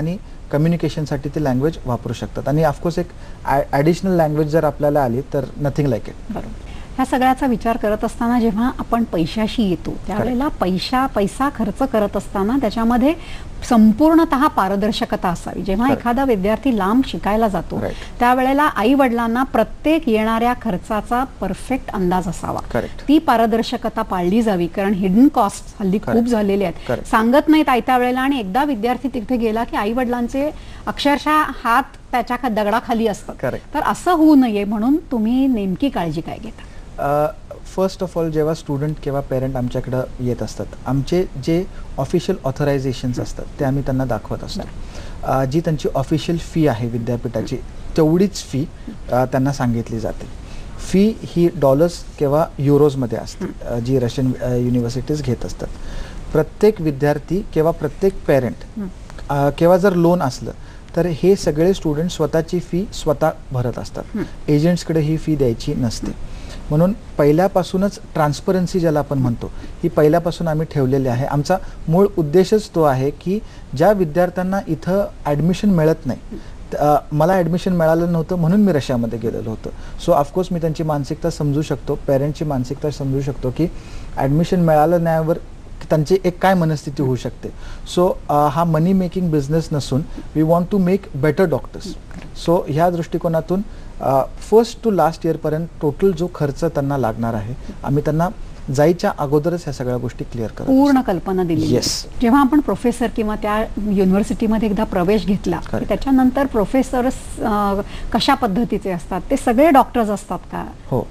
कम्युनिकेशनसाठी ते लँग्वेज वापरू शकतात. आणि ऑफकोर्स एक ॲडिशनल लँग्वेज जर आपल्याला आली तर नथिंग लाईक इट. बरोबर. ह्या सगळ्याचा विचार करत असताना जेव्हा आपण पैशाशी येतो त्यावेळेला पैसा खर्च करत असताना त्याच्यामध्ये संपूर्णतः पारदर्शकता असावी. जेव्हा एखादा विद्यार्थी लांब शिकायला जातो त्यावेळेला आई वडिलांना प्रत्येक येणाऱ्या खर्चाचा परफेक्ट अंदाज असावा. ती पारदर्शकता पाळली जावी, कारण हिडन कॉस्ट हल्ली खूप झालेले आहेत, सांगत नाहीत आयत्या वेळेला. आणि एकदा विद्यार्थी तिथे गेला की आई वडिलांचे अक्षरशः हात त्याच्या दगडाखाली असतात. तर असं होऊ नये म्हणून तुम्ही नेमकी काळजी काय घेता? फर्स्ट ऑफ ऑल जेव्हा स्टुडंट किंवा पेरेंट आमच्याकडं येत असतात, आमचे जे ऑफिशियल ऑथरायझेशन्स असतात ते आम्ही त्यांना दाखवत असतो. जी त्यांची ऑफिशियल फी आहे विद्यापीठाची तेवढीच फी त्यांना सांगितली जाते. फी ही डॉलर्स किंवा युरोजमध्ये असते जी रशियन युनिव्हर्सिटीज घेत असतात. प्रत्येक विद्यार्थी किंवा प्रत्येक पेरेंट किंवा जर लोन असलं तर हे सगळे स्टुडंट स्वतःची फी स्वतः भरत असतात. एजंट्सकडे ही फी द्यायची नसते. म्हणून पहिल्यापासूनच ट्रान्सपरन्सी ज्याला आपण म्हणतो ही पहिल्यापासून आम्ही ठेवलेली आहे. आमचा मूळ उद्देशच तो आहे की ज्या विद्यार्थ्यांना इथं ॲडमिशन मिळत नाही, मला ॲडमिशन मिळालं नव्हतं म्हणून मी रशियामध्ये गेलेलो होतो. सो ऑफकोर्स मी त्यांची मानसिकता समजू शकतो, पेरेंटची मानसिकता समजू शकतो की ॲडमिशन मिळालं नाहीवर त्यांची एक काय मनस्थिती होऊ शकते. सो हा मनी मेकिंग बिझनेस नसून we want to make better doctors. So ह्या दृष्टिकोनातून फर्स्ट टू लास्ट इयरपर्यंत टोटल जो खर्च त्यांना लागणार आहे आम्ही त्यांना जायच्या अगोदरच ह्या सगळ्या गोष्टी क्लिअर करतो, पूर्ण कल्पना दिली. येस. जेव्हा आपण प्रोफेसर किंवा त्या युनिव्हर्सिटीमध्ये एकदा प्रवेश घेतला त्याच्यानंतर प्रोफेसर्स कशा पद्धतीचे असतात? ते सगळे डॉक्टर्स असतात का? हो.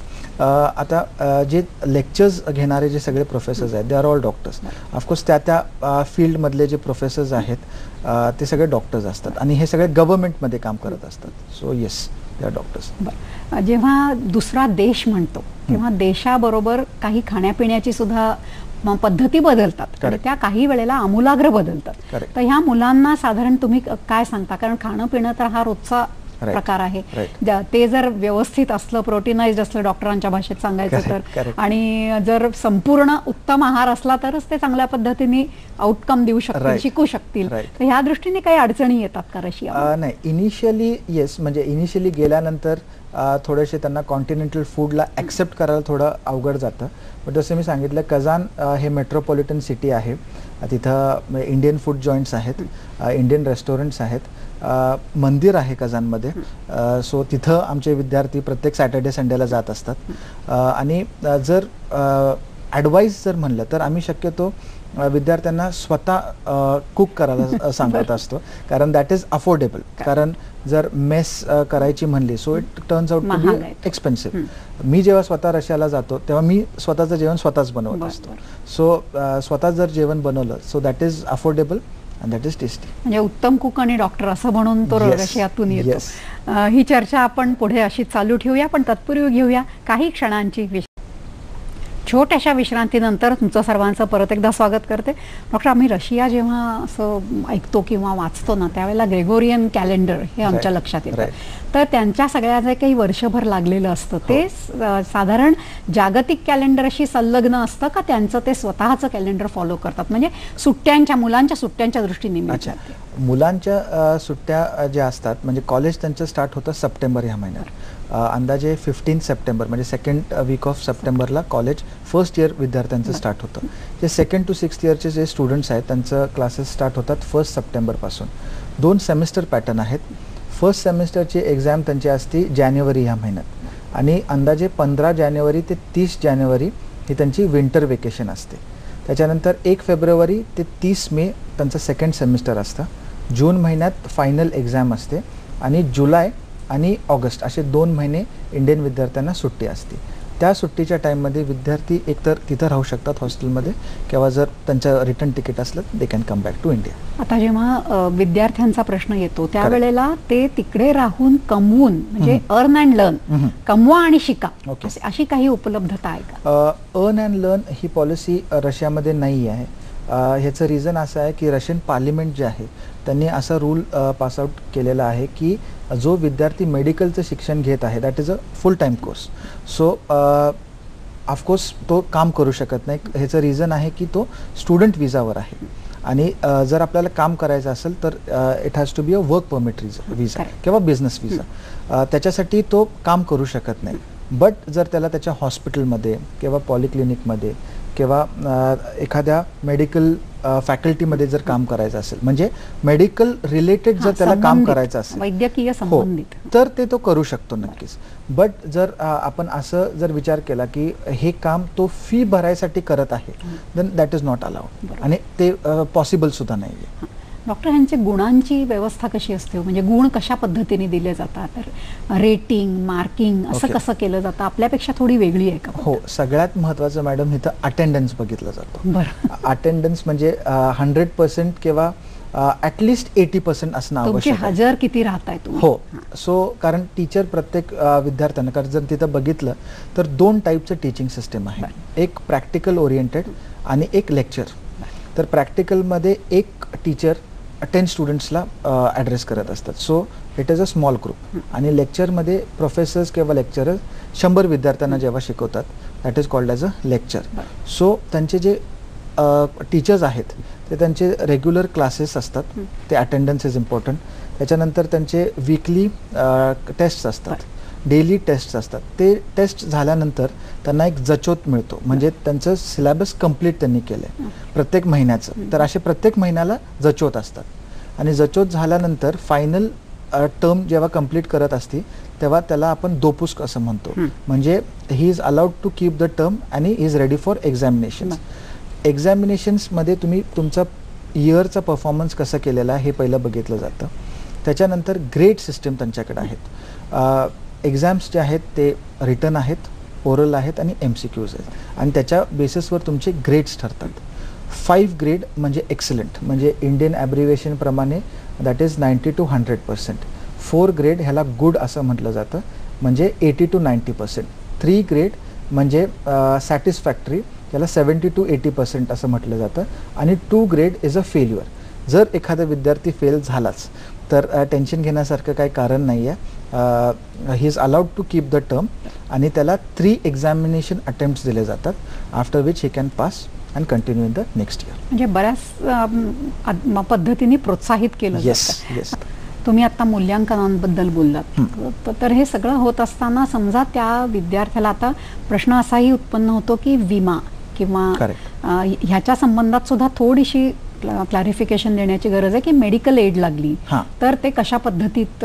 आता जे लेक्चर्स घेणारे जे सगळे प्रोफेसर्स आहेत they are all doctors. Of course त्या फील्डमधले जे प्रोफेसर्स आहेत ते सगळे डॉक्टर्स असतात आणि हे सगळे गव्हर्नमेंटमध्ये काम करत असतात. So yes, they are doctors. जेव्हा दुसरा देश म्हणतो तेव्हा देशाबरोबर काही खाण्यापिण्याची सुद्धा पद्धती बदलतात आणि त्या काही वेळेला आमूलाग्र बदलतात. तर ह्या मुलांना साधारण तुम्ही काय सांगता? कारण खाणं पिणं तर हा रोजचा प्रकार आहे. ते जर व्यवस्थित असलं, प्रोटीनाइज्ड असलं डॉक्टरांच्या भाषेत सांगायचं तर, आणि जर संपूर्ण उत्तम आहार असला तरच ते चांगल्या पद्धतीने आउटकम देऊ शकतील, शिकू शकतील. तर ह्या दृष्टीने काही अडचणी येतात का रशिया? नाही, इनिशियली येस. म्हणजे इनिशियली गेल्यानंतर थोडेसे त्यांना कॉन्टिनेंटल फूडला ॲक्सेप्ट करायला थोडं अवघड जातं. पण जसं मी सांगितलं कझान हे मेट्रोपॉलिटन सिटी आहे. तिथं इंडियन फूड जॉईंट्स आहेत, इंडियन रेस्टॉरंट्स आहेत, मंदिर आहे कझानमध्ये. सो तिथं आमचे विद्यार्थी प्रत्येक सॅटर्डे संडेला जात असतात. आणि जर ॲडवाईस जर म्हणलं तर आम्ही शक्यतो विद्यार्थ्यांना स्वतः कुक करायला सांगत असतो, कारण दॅट इज अफोर्डेबल. कारण जर मेस करायची म्हणली so it turns out to be expensive. मी जेव्हा स्वतः रशियाला जातो तेव्हा मी स्वतःचं जेवण स्वतःच बनवत असतो. सो स्वतः जर जेवण बनवलं so that is affordable and that is tasty. म्हणजे उत्तम कुक आणि डॉक्टर असं म्हणून तो रशियातून येतो. ही चर्चा आपण पुढे अशी चालू ठेवूया, पण तत्पूर्वी घेऊया काही क्षणांची छोट्याशा विश्रांतीनंतर तुमचं सर्वांचं परत एकदा स्वागत करते. डॉक्टर, आम्ही रशिया जेव्हा असं ऐकतो किंवा वाचतो ना त्यावेळेला ग्रेगोरियन कॅलेंडर हे आमच्या लक्षात येतं. तर त्यांच्या सगळ्या जे काही वर्षभर लागलेलं असतं ते साधारण जागतिक कॅलेंडरशी संलग्न असतं का त्यांचं ते स्वतःचं कॅलेंडर फॉलो करतात? म्हणजे सुट्ट्यांच्या, मुलांच्या सुट्ट्यांच्या दृष्टीने. मुलांच्या सुट्ट्या ज्या असतात म्हणजे कॉलेज त्यांचं स्टार्ट होतं सप्टेंबर ह्या महिन्यात. अंदाजे 15 सप्टेंबर म्हणजे सेकंड वीक ऑफ सप्टेंबरला कॉलेज फर्स्ट इयर विद्यार्थ्यांचं स्टार्ट होतं. जे 2nd to 6th इयरचे जे स्टुडंट्स आहेत त्यांचं क्लासेस स्टार्ट होतात 1 सप्टेंबरपासून. 2 सेमिस्टर पॅटर्न आहेत. फर्स्ट सेमिस्टरची एक्झाम त्यांची असते जानेवारी ह्या महिन्यात आणि अंदाजे 15 जानेवारी ते 30 जानेवारी ही त्यांची विंटर वेकेशन असते. त्याच्यानंतर 1 फेब्रुवारी ते 30 मे त्यांचं सेकंड सेमिस्टर असतं. जून महिन्यात फायनल एक्झाम असते आणि जुलै आणि ऑगस्ट असे 2 महिने इंडियन विद्यार्थ्यांना सुट्टी असते. त्या सुट्टीच्या टाईममध्ये विद्यार्थी एकतर तिथं राहू शकतात हॉस्टेलमध्ये किंवा जर त्यांचं रिटर्न तिकीट असलं they can come back to India. आता जेव्हा विद्यार्थ्यांचा प्रश्न येतो त्यावेळेला ते तिकडे राहून कमवून म्हणजे अर्न अँड लर्न, कमवा आणि शिका, अशी काही उपलब्धता आहे का? अर्न अँड लर्न ही पॉलिसी रशियामध्ये नाही आहे. ह्याचं रिझन असं आहे की रशियन पार्लिमेंट जे आहे त्यांनी असा रूल पास आउट केलेला आहे की जो विद्यार्थी मेडिकलचं शिक्षण घेत आहे that is a full time course. So of course तो काम करू शकत नाही. ह्याचं रिझन आहे की तो स्टुडंट विजावर आहे आणि जर आपल्याला काम करायचं असेल तर it has to be a work permit visa किंवा बिझनेस विजा, त्याच्यासाठी तो काम करू शकत नाही. बट जर त्याला त्याच्या हॉस्पिटलमध्ये किंवा पॉलिक्लिनिकमध्ये किंवा एखाद्या मेडिकल फॅकल्टीमध्ये जर काम करायचं असेल, म्हणजे मेडिकल रिलेटेड जर त्याला काम करायचं असेल, वैद्यकीय संबंधित, तर ते तो करू शकतो नक्कीच. बट जर आपण असं जर विचार केला की हे काम तो फी भरायसाठी करत आहे, then that is not allowed, आणि ते पॉसिबल सुद्धा नाही आहे. डॉक्टर, ह्यांची गुणांची व्यवस्था कशी असते, म्हणजे गुण कशा पद्धतीने दिले जातात, तर रेटिंग, मार्किंग असं कसं केलं जातं, आपल्यापेक्षा थोडी वेगळी आहे का? हो, सगळ्यात महत्त्वाचं मॅडम इथं अटेंडन्स बघितलं जातं. बरं, अटेंडन्स म्हणजे 100% किंवा ॲटलिस्ट 80% असणं आवश्यक आहे. हजर किती राहताय तुम्ही? हो. सो कारण टीचर प्रत्येक विद्यार्थ्यांना, कारण जर तिथं बघितलं तर 2 टाईपचं टीचिंग सिस्टम आहे, एक प्रॅक्टिकल ओरिएंटेड आणि एक लेक्चर. तर प्रॅक्टिकलमध्ये एक टीचर 10 स्टुडंट्सला ॲड्रेस करत असतात, so it is a small group. आणि लेक्चरमध्ये प्रोफेसर्स किंवा लेक्चरर्स 100 विद्यार्थ्यांना जेव्हा शिकवतात, that is called as a lecture. So त्यांचे जे टीचर्स आहेत ते त्यांचे रेग्युलर क्लासेस असतात, ते अटेंडन्स इज इम्पॉर्टंट. त्याच्यानंतर त्यांचे वीकली टेस्ट्स असतात, डेली टेस्ट असतात. ते टेस्ट झाल्यानंतर त्यांना एक जचोत मिळतो, म्हणजे त्यांचं सिलेबस कंप्लीट त्यांनी केलं आहे प्रत्येक महिन्याचं. तर असे प्रत्येक महिन्याला जचोत असतात, आणि जचोत झाल्यानंतर फायनल टर्म जेव्हा कंप्लीट करत असते तेव्हा त्याला आपण दोपुस्क असं म्हणतो, म्हणजे he is allowed to keep the term आणि इज रेडी फॉर एक्झामिनेशन्स. एक्झामिनेशन्समध्ये तुम्ही तुमचा इयरचा परफॉर्मन्स कसं केलेला आहे हे पहिलं बघितलं जातं. त्याच्यानंतर ग्रेड सिस्टम त्यांच्याकडे आहेत. एक्झाम्स जे आहेत ते रिटन आहेत, ओरल आहेत आणि MCQs आहेत, आणि त्याच्या बेसिसवर तुमचे ग्रेड्स ठरतात. 5 ग्रेड म्हणजे एक्सलंट, म्हणजे इंडियन ॲब्रिव्हिएशनप्रमाणे दॅट इज 90 to 100%. 4 ग्रेड ह्याला गुड असं म्हटलं जातं, म्हणजे 80 to 90%. 3 ग्रेड म्हणजे सॅटिस्फॅक्टरी, त्याला 70 to 80% असं म्हटलं जातं. आणि 2 ग्रेड इज अ फेल्युअर. जर एखादा विद्यार्थी फेल झालाच तर टेन्शन घेण्यासारखं काही कारण नाही आहे. He is allowed to keep the term, आणि त्याला 3 एक्झामिनेशन अटेम्प्ट्स दिले जातात, after which he can pass and continue in the next year. म्हणजे बऱ्याच पद्धतीने प्रोत्साहित केलं जातं. येस. तुम्ही आता मूल्यांकनांबद्दल बोललात, तर हे सगळं होत असताना समजा त्या विद्यार्थ्याला आता प्रश्न असाही उत्पन्न होतो की विमा किंवा ह्याच्या संबंधात सुद्धा थोडीशी क्लॅरिफिकेशन देण्याची गरज आहे की मेडिकल एड लागली तर ते कशा पद्धतीत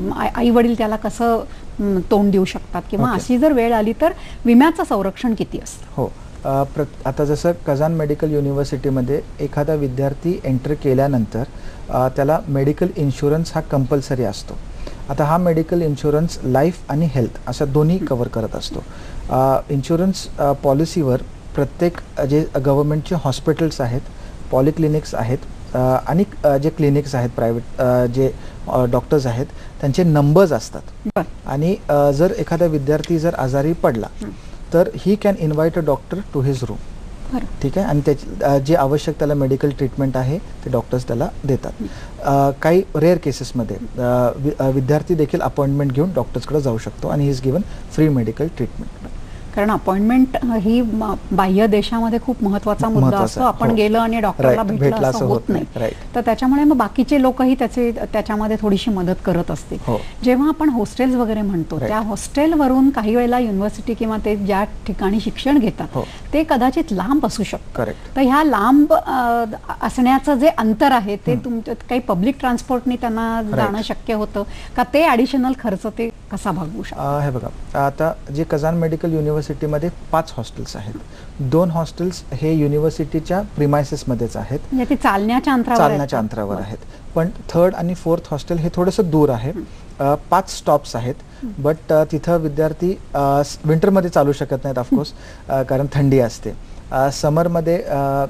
आई वडील त्याला कसं तोंड देऊ शकतात, किंवा अशी जर वेळ आली तर विम्याचं संरक्षण किती असतं? हो, आता जसं कझान मेडिकल युनिव्हर्सिटीमध्ये एखादा विद्यार्थी एंटर केल्यानंतर त्याला मेडिकल इन्शुरन्स हा कंपल्सरी असतो. आता हा मेडिकल इन्शुरन्स लाईफ आणि हेल्थ अशा दोन्ही कव्हर करत असतो. इन्शुरन्स पॉलिसीवर प्रत्येक जे गव्हर्नमेंटचे हॉस्पिटल्स आहेत, पॉलिक्लिनिक्स आहेत आणि जे क्लिनिक्स आहेत प्रायव्हेट, जे डॉक्टर्स आहेत त्यांचे नंबर्स असतात. आणि जर एखादा विद्यार्थी जर आजारी पडला तर he can invite a doctor to his room. ठीक आहे, आणि त्याची जे आवश्यक त्याला मेडिकल ट्रीटमेंट आहे ते डॉक्टर्स त्याला देतात. काही रेअर केसेसमध्ये विद्यार्थी देखील अपॉइंटमेंट घेऊन डॉक्टर्सकडे जाऊ शकतो आणि he is given free medical treatment. कारण अपॉइंटमेंट ही बाह्य देशामध्ये खूप महत्त्वाचा मुद्दा असतो. आपण गेलो आणि डॉक्टरला भेटलं असं होत नाही, तर त्याच्यामुळे मग बाकीचे लोकही त्याच्यामध्ये थोडीशी मदत करत असते. जेव्हा आपण हॉस्टेल्स वगैरे म्हणतो, त्या हॉस्टेलवरून काही वेळेला युनिव्हर्सिटी किंवा ते ज्या ठिकाणी शिक्षण घेतात ते कदाचित लांब असू शकतं. तर ह्या लांब असण्याचं जे अंतर आहे ते काही पब्लिक ट्रान्सपोर्टने त्यांना जाणं शक्य होतं का? ते ॲडिशनल खर्च ते कसा भागवू शकतो? हे बघा, आता जे कझान मेडिकल युनिव्हर्सिटीमध्ये 5 हॉस्टेल्स आहेत. 2 हॉस्टेल्स हे युनिव्हर्सिटीच्या प्रिमायसेसमध्येच आहेत, म्हणजे चालण्याच्या अंतरावर आहेत. पण 3rd आणि 4th हॉस्टेल हे थोडंसं दूर आहे. 5 स्टॉप्स आहेत, बट तिथं विद्यार्थी विंटरमध्ये चालू शकत नाहीत ऑफकोर्स, कारण थंडी असते. समरमध्ये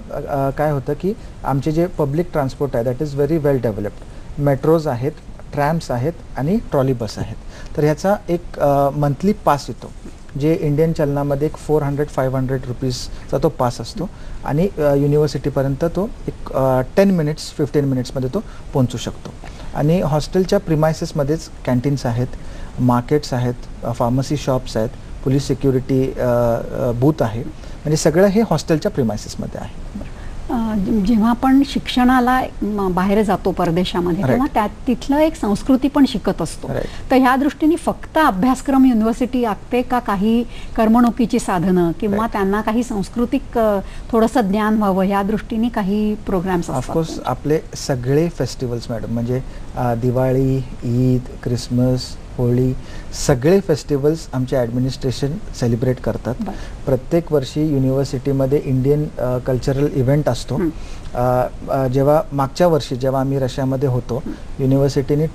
काय होतं की आमचे जे पब्लिक ट्रान्सपोर्ट आहे that is very well developed. Metros आहेत, ट्रॅम्स आहेत आणि ट्रॉली बस आहेत. तर ह्याचा एक मंथली पास येतो, जे इंडियन चलनामध्ये एक 400-500 रुपीजचा तो पास असतो, आणि युनिव्हर्सिटीपर्यंत तो एक 10 मिनिट्स 15 मिनिट्समध्ये तो पोहोचू शकतो. आणि हॉस्टेलच्या प्रिमायसेसमध्येच कॅन्टीन्स आहेत, मार्केट्स आहेत, फार्मसी शॉप्स आहेत, पोलीस सिक्युरिटी बूथ आहे, म्हणजे सगळं हे हॉस्टेलच्या प्रिमायसेसमध्ये आहे. जेव्हा आपण शिक्षणाला बाहेर जातो परदेशामध्ये तेव्हा तिथलं एक संस्कृती पण शिकत असतो. तर ह्या दृष्टीने फक्त अभ्यासक्रम युनिव्हर्सिटी लागते का काही करमणुकीची साधनं किंवा त्यांना काही सांस्कृतिक थोडंसं ज्ञान व्हावं ह्या दृष्टीने काही प्रोग्राम्स असतात? ऑफकोर्स आपले सगळे फेस्टिवल्स मॅडम म्हणजे दिवाळी, ईद, क्रिसमस, होळी सगळे फेस्टिवल्स आमचे ॲडमिनिस्ट्रेशन सेलिब्रेट करतात. प्रत्येक वर्षी युनिव्हर्सिटीमध्ये इंडियन कल्चरल इव्हेंट असतो. जेव्हा मागच्या वर्षी जेव्हा आम्ही रशियामध्ये होतो युनिव्हर्सिटीने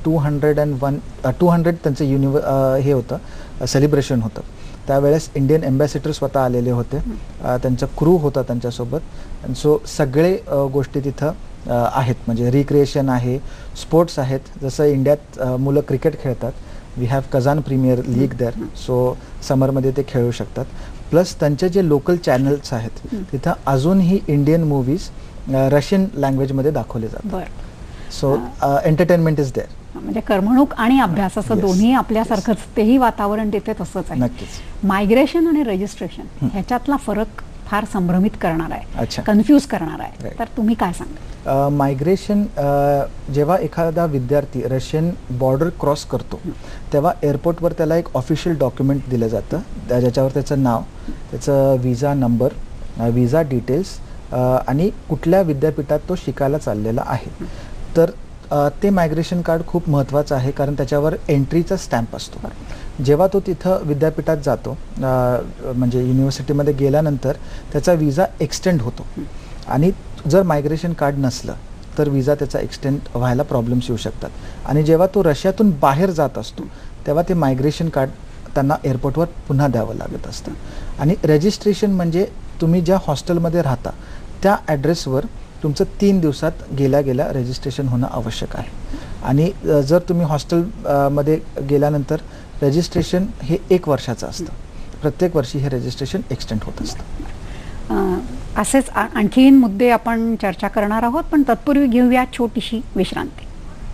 200 त्यांचं हे होतं सेलिब्रेशन होतं. त्यावेळेस इंडियन एम्बॅसिडर स्वतः आलेले होते, त्यांचा क्रू होता त्यांच्यासोबत. सो सगळे गोष्टी तिथं आहेत म्हणजे रिक्रिएशन आहे, स्पोर्ट्स आहेत. जसं इंडियात मुलं क्रिकेट खेळतात, we have Kazan premier league there, so समरमध्ये ते खेळू शकतात. प्लस त्यांचे जे लोकल चॅनल्स आहेत तिथं अजूनही इंडियन मूवीज रशियन लँग्वेजमध्ये दाखवले जातात. So entertainment is there. म्हणजे करमणूक आणि अभ्यास असं दोन्ही आपल्यासारखंच तेही वातावरण तिथे तसंच आहे. नक्कीच. मायग्रेशन आणि रजिस्ट्रेशन ह्याच्यातला फरक फार संभ्रमित करणार आहे, कन्फ्यूज करणार आहे, तर तुम्ही काय सांगा? मायग्रेशन जेव्हा एखादा विद्यार्थी रशियन बॉर्डर क्रॉस करतो तेव्हा एअरपोर्टवर त्याला एक ऑफिशियल डॉक्युमेंट दिलं जातं ज्याच्यावर त्याचं नाव, त्याचं विजा नंबर, विजा डिटेल्स आणि कुठल्या विद्यापीठात तो शिकायला चाललेला आहे. तर ते मायग्रेशन कार्ड खूप महत्त्वाचं आहे कारण त्याच्यावर एंट्रीचा स्टॅम्प असतो. जेव्हा तो तिथं विद्यापीठात जातो म्हणजे युनिव्हर्सिटीमध्ये गेल्यानंतर त्याचा विजा एक्सटेंड होतो आणि जर मायग्रेशन कार्ड नसलं तर विजा त्याचा एक्सटेंड व्हायला प्रॉब्लेम्स येऊ शकतात. आणि जेव्हा तो रशियातून बाहेर जात असतो तेव्हा ते मायग्रेशन कार्ड त्यांना एअरपोर्टवर पुन्हा द्यावं लागत असतं. आणि रजिस्ट्रेशन म्हणजे तुम्ही ज्या हॉस्टेलमध्ये राहता त्या ॲड्रेसवर तुमचं 3 दिवसात गेल्या रजिस्ट्रेशन होणं आवश्यक आहे. आणि जर तुम्ही हॉस्टेलमध्ये गेल्यानंतर रजिस्ट्रेशन हे 1 वर्षाचं असतं. प्रत्येक वर्षी हे रजिस्ट्रेशन एक्सटेंड होत असतं. असेच आणखीन मुद्दे आपण चर्चा करणार आहोत, पण तत्पूर्वी घेऊया छोटीशी विश्रांती.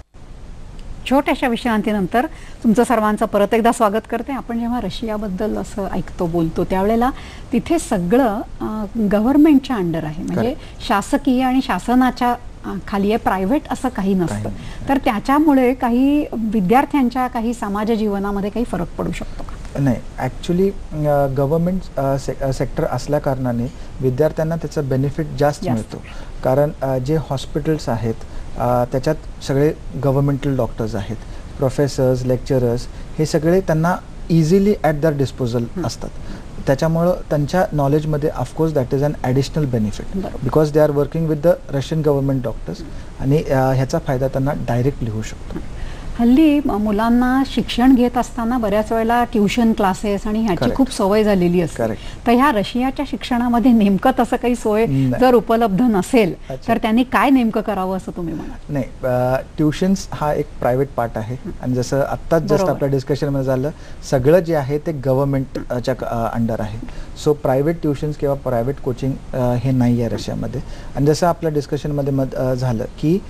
छोट्याशा विश्रांतीनंतर तुमचं सर्वांचं परत एकदा स्वागत करते. आपण जेव्हा रशियाबद्दल असं ऐकतो बोलतो त्यावेळेला तिथे सगळं गव्हर्नमेंटच्या अंडर आहे, म्हणजे शासकीय आणि शासनाच्या खाली आहे, प्रायव्हेट असं काही नसतं. तर त्याच्यामुळे काही विद्यार्थ्यांच्या काही समाज जीवनामध्ये काही फरक पडू शकतो का? नाही, ॲक्च्युली गव्हर्नमेंट सेक्टर असल्या कारणाने विद्यार्थ्यांना त्याचा बेनिफिट जास्त मिळतो. कारण जे हॉस्पिटल्स आहेत त्याच्यात सगळे गव्हर्नमेंटल डॉक्टर्स आहेत, प्रोफेसर्स, लेक्चरर्स हे सगळे त्यांना इझिली ॲट दर डिस्पोजल असतात. त्याच्यामुळं त्यांच्या नॉलेजमध्ये of course that is an additional benefit because they are working with the Russian government doctors आणि ह्याचा फायदा त्यांना डायरेक्टली होऊ शकतो. हल्ली मुलांना शिक्षण घेत असताना बऱ्याच वेळेला ट्युशन क्लासेस आणि ह्याची खूप सवय झालेली असते. तर ह्या रशियाच्या शिक्षणामध्ये नेमकं तसं काही सोय जर उपलब्ध नसेल तर त्यांनी काय नेमकं करावं असं तुम्ही म्हणाल? नाही, ट्युशन्स हा एक प्रायव्हेट पार्ट आहे आणि जसं आत्ताच जस्ट आपल्या डिस्कशनमध्ये झालं सगळं जे आहे ते गव्हर्नमेंटच्या अंडर आहे. सो प्रायव्हेट ट्युशन्स किंवा प्रायव्हेट कोचिंग हे नाही आहे रशियामध्ये. आणि जसं आपल्या डिस्कशनमध्ये झालं की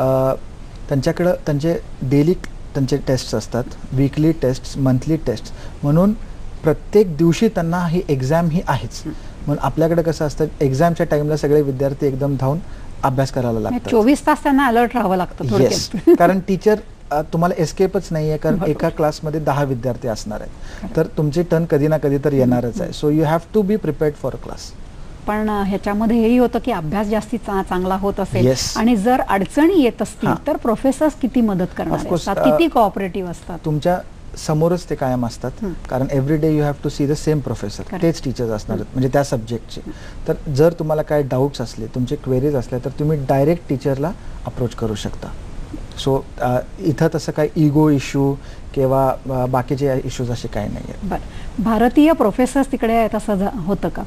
त्यांच्याकडं त्यांचे डेली त्यांचे टेस्ट्स असतात, वीकली टेस्ट्स, मंथली टेस्ट्स, म्हणून प्रत्येक दिवशी त्यांना ही एक्झाम ही आहेच. म्हणून आपल्याकडे कसं असतं एक्झामच्या टाइमला सगळे विद्यार्थी एकदम धावून अभ्यास करायला लागतात. 24 तास त्यांना अलर्ट राहावं लागतं. येस, कारण टीचर तुम्हाला एस्केपच नाही आहे, कारण एका क्लासमध्ये 10 विद्यार्थी असणार आहेत, तर तुमची टर्न कधी ना कधी तर येणारच आहे. So you have to be prepared for a class. पण ह्याच्यामध्ये हेही होतं की अभ्यास जास्ती चांगला होत असेल आणि जर अडचणी येत असतील तर प्रोफेसर्स किती मदत करणार असतात, किती कोऑपरेटिव्ह असतात? तुमच्या समोरच ते कायम असतात, कारण every day you have to see the same professor, तेच टीचर्स असणार म्हणजे त्या सब्जेक्टचे. तर जर तुम्हाला काय डाऊट्स असले, तुमचे क्वेरीज असल्या तर तुम्ही डायरेक्ट टीचरला अप्रोच करू शकता. सो इथं तसं काही इगो इश्यू किंवा बाकीचे इश्यूज असे काही नाही आहेत. बरं, भारतीय प्रोफेसर्स तिकडे आहेत असं होतं का?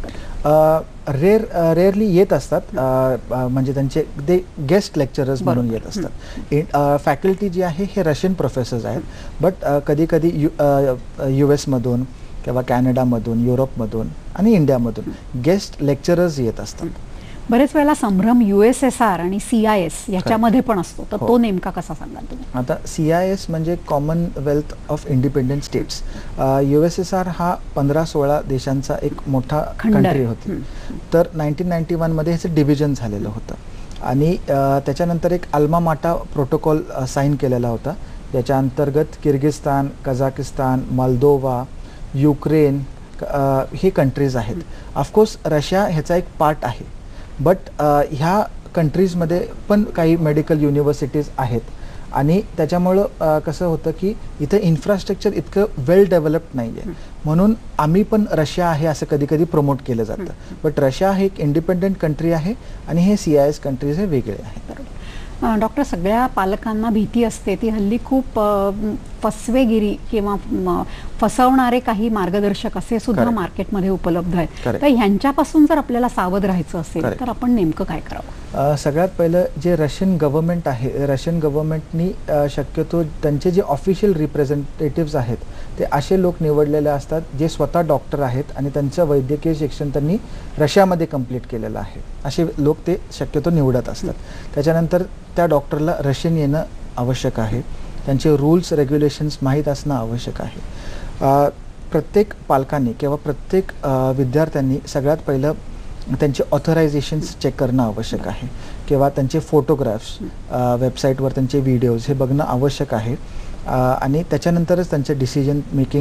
रेअरली येत असतात, म्हणजे त्यांचे ते गेस्ट लेक्चरर्स म्हणून येत असतात. फॅकल्टी जी आहे हे रशियन प्रोफेसर्स आहेत, बट कधी कधी US मधून किंवा कॅनडामधून, युरोपमधून आणि इंडियामधून गेस्ट लेक्चरर्स येत असतात. बरेच वेळेला संभ्रम USSR आणि CIS याच्यामध्ये पण असतो, तर तो नेमका कसा सांगाल तुम्ही? आता CIS म्हणजे commonwealth of independent states. USSR हा 15-16 देशांचा एक मोठा कंट्री होती. तर 1991 मध्ये ह्याचं डिव्हिजन झालेलं होतं आणि त्याच्यानंतर एक अल्मा माटा प्रोटोकॉल साईन केलेला होता, ज्याच्या अंतर्गत किर्गिस्तान, कझाकिस्तान, मोल्दोवा, युक्रेन हे कंट्रीज आहेत. ऑफकोर्स रशिया ह्याचा एक पार्ट आहे, बट ह्या कंट्रीजमध्ये पण काही मेडिकल युनिव्हर्सिटीज आहेत आणि त्याच्यामुळं कसं होतं की इथं इन्फ्रास्ट्रक्चर इतकं वेल डेव्हलप्ड नाही आहे, म्हणून आम्ही पण रशिया आहे असं कधी कधी प्रमोट केलं जातं. बट रशिया हे एक इंडिपेंडेंट कंट्री आहे आणि हे CIS कंट्रीज हे वेगळे आहेत. डॉक्टर, सगळ्या पालकांना भीती असते ती हल्ली खूप फसवेगिरी किंवा फसवणारे काही मार्गदर्शक असे सुद्धा मार्केटमध्ये उपलब्ध आहेत, तर ह्यांच्यापासून जर आपल्याला सावध राहायचं असेल तर आपण नेमकं काय करावं? सगळ्यात पहिलं जे रशियन गव्हर्नमेंट आहे, रशियन गव्हर्नमेंटनी शक्यतो त्यांचे जे ऑफिशियल रिप्रेझेंटेटिव्स आहेत ते असे लोक निवडलेले असतात जे स्वतः डॉक्टर आहेत आणि त्यांचं वैद्यकीय शिक्षण त्यांनी रशियामध्ये कंप्लीट केलेलं आहे, असे लोक ते शक्यतो निवडत असतात. त्याच्यानंतर त्या डॉक्टरला रशियन येणं आवश्यक आहे, त्यांचे रूल्स रेग्युलेशन्स माहीत असणं आवश्यक आहे. प्रत्येक पालकांनी किंवा प्रत्येक विद्यार्थ्यांनी सगळ्यात पहिलं त्यांचे ऑथरायझेशन्स चेक करणं आवश्यक आहे किंवा त्यांचे फोटोग्राफ्स, वेबसाईटवर त्यांचे व्हिडिओज हे बघणं आवश्यक आहे आणि त्याच्यानंतरच त्यांचे डिसिजन मेकिंग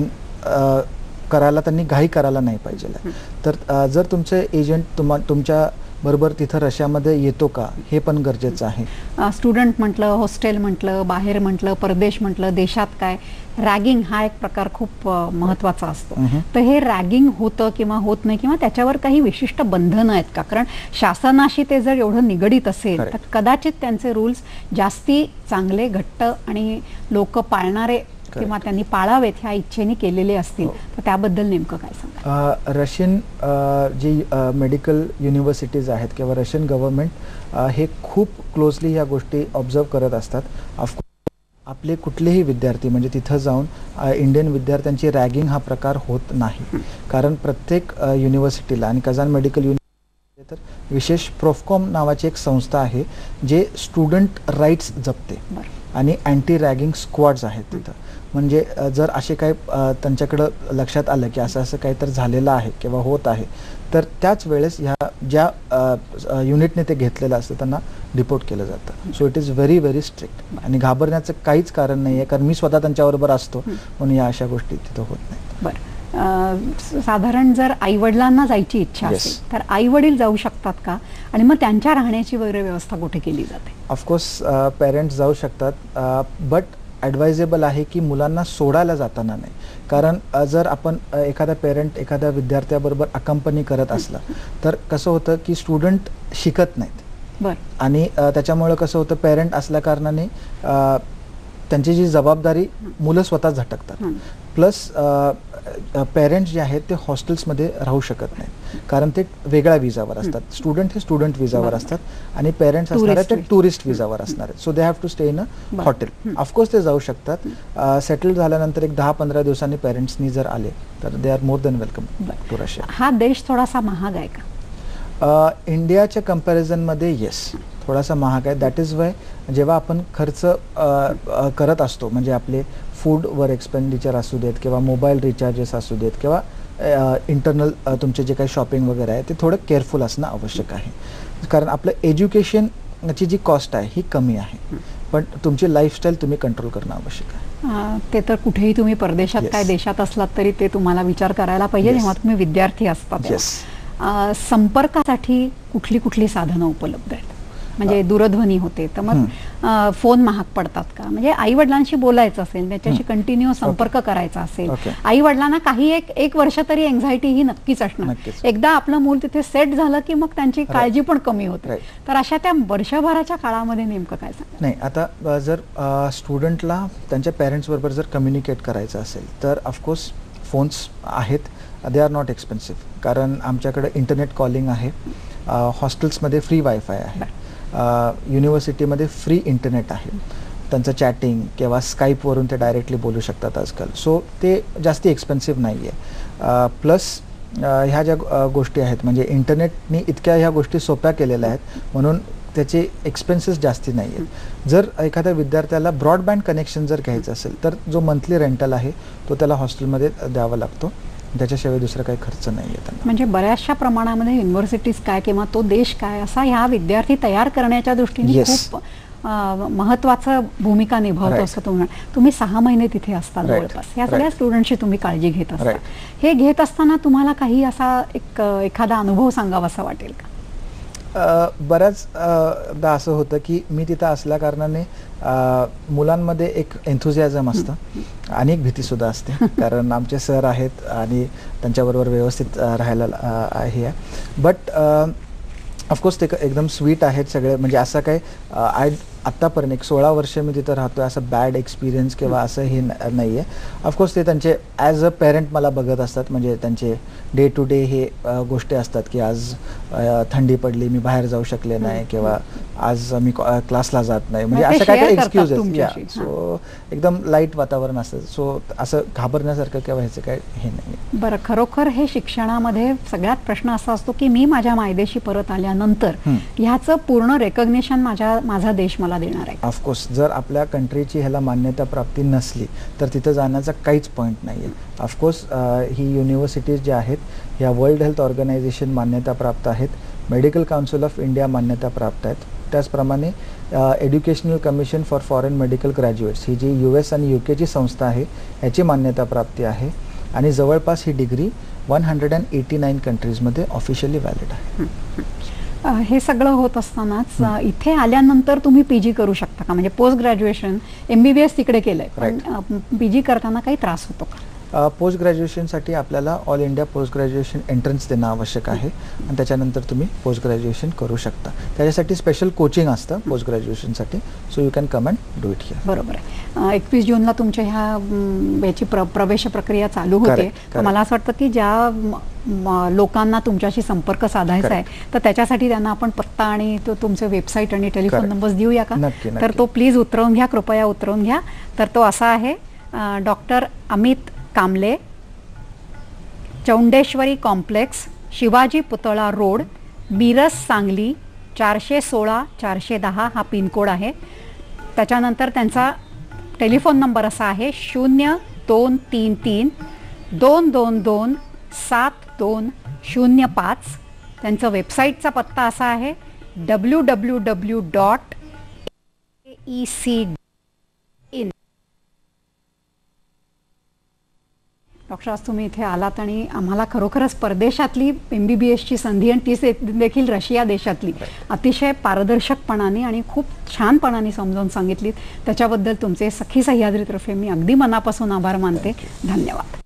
करायला त्यांनी घाई करायला नाही पाहिजे. तर जर तुमचे एजंट तुमच्या बरोबर तिथं रशियामध्ये येतो का हे पण गरजेचं आहे. स्टुडंट म्हटलं, हॉस्टेल म्हटलं, बाहेर म्हटलं, परदेश म्हटलं, देशात काय रॅगिंग हा एक प्रकार खूप महत्त्वाचा असतो. तर हे रॅगिंग होतं किंवा होत नाही किंवा त्याच्यावर काही विशिष्ट बंधनं आहेत का? कारण शासनाशी ते जर एवढं निगडीत असेल तर कदाचित त्यांचे रूल्स जास्ती चांगले, घट्ट आणि लोक पाळणारे किंवा त्यांनी पाळावेत ह्या इच्छेने केलेले असतील, तर त्याबद्दल नेमकं काय सांगा? रशियन जी मेडिकल युनिव्हर्सिटीज आहेत किंवा रशियन गव्हर्नमेंट हे खूप क्लोजली ह्या गोष्टी ऑब्झर्व करत असतात. ऑफकोर्स आपले कुठलेही विद्यार्थी म्हणजे तिथं जाऊन इंडियन विद्यार्थ्यांची रॅगिंग हा प्रकार होत नाही, कारण प्रत्येक युनिव्हर्सिटीला आणि कझान मेडिकल युनिव्हर्सिटी तर विशेष प्रोफकॉम नावाची एक संस्था आहे जे स्टुडंट राईट्स जपते आणि अँटी रॅगिंग स्क्वॉड्स आहेत तिथं. म्हणजे जर असे काही त्यांच्याकडं लक्षात आलं की असं असं काहीतरी झालेलं आहे किंवा होत आहे तर त्याच वेळेस ह्या ज्या युनिटने ते घेतलेलं असतं त्यांना रिपोर्ट केलं जातं. So it is very very strict आणि घाबरण्याचं काहीच कारण नाही आहे, कारण मी स्वतः त्यांच्याबरोबर असतो म्हणून या अशा गोष्टी तिथं होत नाहीत. बरं, साधारण जर आईवडिलांना जायची इच्छा असेल तर आईवडील जाऊ शकतात का? आणि मग त्यांच्या राहण्याची वगैरे व्यवस्था कुठे केली जाते? ऑफकोर्स पेरेंट्स जाऊ शकतात, बट ॲडवायझेबल आहे की मुलांना सोडायला जाताना नाही, कारण जर आपण एखादा पेरेंट एखाद्या विद्यार्थ्याबरोबर अकंपनी करत असला तर कसं होतं की स्टुडंट शिकत नाहीत आणि त्याच्यामुळं कसं होतं पेरेंट असल्या कारणाने त्यांची जी जबाबदारी मुलं स्वतः झटकतात. प्लस पेरेंट्स जे आहेत ते हॉस्टेल्समध्ये राहू शकत नाहीत कारण ते वेगळ्या विजावर असतात. स्टुडंट हे स्टुडंट विजावर असतात आणि पेरेंट्स असणार आहेत ते टुरिस्ट विजावर असणार आहेत. So they have to stay in a hotel. Of course ते जाऊ शकतात. सेटल झाल्यानंतर एक 10-15 दिवसांनी पेरेंट्सनी जर आले तर they are more than welcome to Russia. हा देश थोडासा महाग आहे का? इंडियाच्या कम्पॅरिझनमध्ये येस, थोडासा महाग आहे. दॅट इज वाय जेव्हा आपण खर्च करत असतो म्हणजे आपले फूडवर एक्सपेंडिचर असू देत किंवा मोबाईल रिचार्जेस असू देत किंवा इंटरनल तुमचे जे काही शॉपिंग वगैरे आहे ते थोडं केअरफुल असणं आवश्यक आहे, कारण आपलं एज्युकेशनची जी कॉस्ट आहे ही कमी आहे, पण तुमची लाईफस्टाईल तुम्ही कंट्रोल करणं आवश्यक आहे. ते तर कुठेही तुम्ही परदेशात काय देशात असलात तरी ते तुम्हाला विचार करायला पाहिजे जेव्हा तुम्ही विद्यार्थी असतात. संपर्कासाठी कुठली कुठली साधनं उपलब्ध आहेत? म्हणजे दूरध्वनी होते तर मग फोन महाग पडतात का? म्हणजे आई वडिलांशी बोलायचं असेल, त्याच्याशी कंटिन्यू संपर्क करायचा असेल, आई वडिलांना काही एक वर्ष तरी एन्झायटी ही नक्कीच असणार. एकदा आपलं मूल तिथे सेट झालं की मग त्यांची काळजी पण कमी होते. तर अशा त्या वर्षभराच्या काळामध्ये नेमकं काय सांगा? नाही, आता जर स्टुडंटला त्यांच्या पेरेंट्स बरोबर जर कम्युनिकेट करायचं असेल तर ऑफकोर्स फोन्स आहेत, दे आर नॉट एक्सपेन्सिव्ह, कारण आमच्याकडे इंटरनेट कॉलिंग आहे, हॉस्टेल्समध्ये फ्री वायफाय आहे, युनिव्हर्सिटीमध्ये फ्री इंटरनेट आहे, त्यांचं चॅटिंग किंवा स्काईपवरून ते डायरेक्टली बोलू शकतात आजकाल. सो ते जास्ती एक्सपेन्सिव्ह नाही आहे. प्लस ह्या ज्या गोष्टी आहेत म्हणजे इंटरनेटनी इतक्या ह्या गोष्टी सोप्या केलेल्या आहेत म्हणून त्याचे एक्सपेन्सेस जास्ती नाही आहेत. जर एखाद्या विद्यार्थ्याला ब्रॉडबँड कनेक्शन जर घ्यायचं असेल तर जो मंथली रेंटल आहे तो त्याला हॉस्टेलमध्ये द्यावा लागतो, त्याच्याशिवाय दुसरा काही खर्च नाही आहे त्यांना. म्हणजे बऱ्याचशा प्रमाणामध्ये युनिव्हर्सिटीज काय किंवा तो देश काय असा ह्या विद्यार्थी तयार करण्याच्या दृष्टीने खूप महत्वाचं भूमिका निभावतो असं तुम्ही 6 महिने तिथे असता जवळपास. या सगळ्या स्टुडंटची तुम्ही काळजी घेत असता. हे घेत असताना तुम्हाला काही असा एखादा अनुभव सांगावासा वाटेल का? बऱ्याचदा असं होतं की मी तिथं असल्या कारणाने मुलांमध्ये एक एन्थुझियाझम असतं आणि एक भीतीसुद्धा असते कारण आमचे सर आहेत आणि त्यांच्याबरोबर व्यवस्थित राहायला आहे. बट ऑफकोर्स ते एकदम स्वीट आहेत सगळे, म्हणजे असं काही आत्तापर्यंत एक 16 वर्ष मी तिथं राहतोय असं बॅड एक्सपिरियन्स किंवा असं हे नाही आहे. ऑफकोर्स ते त्यांचे ॲज अ पेरेंट मला बघत असतात, म्हणजे त्यांचे डे टू डे हे गोष्टी असतात की आज थंडी पडली मी बाहेर जाऊ शकले नाही किंवा आज मी क्लासला जात नाही, म्हणजे असं काय एक्सक्यूजेस. सो एकदम लाईट वातावरण असतं, सो असं घाबरण्यासारखं किंवा ह्याचं काय हे नाही. बरं, खरोखर हे शिक्षणामध्ये सगळ्यात प्रश्न असा असतो की मी माझ्या मायदेशी परत आल्यानंतर ह्याचं पूर्ण रेकग्नेशन माझा देश मला देणार आहे. ऑफकोर्स जर आपल्या कंट्रीची ह्याला मान्यता प्राप्ती नसली तर तिथं जाण्याचा काहीच पॉईंट नाही आहे. ऑफकोर्स ही युनिव्हर्सिटीज ज्या आहेत ह्या वर्ल्ड हेल्थ ऑर्गनायझेशन मान्यता प्राप्त आहेत, मेडिकल काउन्सिल ऑफ इंडिया मान्यता प्राप्त आहेत, त्याचप्रमाणे educational commission for foreign medical graduates ही जी US आणि UKची संस्था आहे याची मान्यता प्राप्ती आहे आणि जवळपास ही डिग्री 189 कंट्रीजमध्ये ऑफिशियली व्हॅलिड आहे. हे सगळं होत असतानाच इथे आल्यानंतर तुम्ही PG करू शकता का? म्हणजे पोस्ट ग्रॅज्युएशन MBBS तिकडे केलंय पण PG करताना काही त्रास होतो का? पोस्ट ग्रॅज्युएशनसाठी आपल्याला all India post graduation entrance देणं आवश्यक आहे आणि त्याच्यानंतर तुम्ही पोस्ट ग्रॅज्युएशन करू शकता. त्याच्यासाठी स्पेशल कोचिंग असतं पोस्ट ग्रॅज्युएशनसाठी, so you can come and do it here. बरोबर आहे. 21 जूनला तुमच्या याची प्रवेश प्रक्रिया चालू होते. मला असं वाटतं की ज्या लोकांना तुमच्याशी संपर्क साधायचा आहे तर त्याच्यासाठी त्यांना आपण पत्ता आणि तो तुमचे वेबसाईट आणि टेलिफोन नंबर देऊया का? तर तो प्लीज उतरवून घ्या, कृपया उतरवून घ्या. तर तो असा आहे, doctor Amit Kamle, Chaundeshwari complex, Shivaji Putala road, Miraj, Sangli 416 410 हा पिनकोड आहे. त्याच्यानंतर त्यांचा टेलिफोन नंबर असा आहे 0233 222 7205. त्यांचं वेबसाईटचा पत्ता असा आहे www.ec.in. डॉक्टर, आज तुम्ही इथे आलात आणि आम्हाला खरोखरच परदेशातली MBBSची संधी आणि तीच देखील रशिया देशातली अतिशय पारदर्शकपणाने आणि खूप छानपणाने समजावून सांगितलीत. त्याच्याबद्दल तुमचे सखी सह्याद्रीतर्फे मी अगदी मनापासून आभार मानते. धन्यवाद.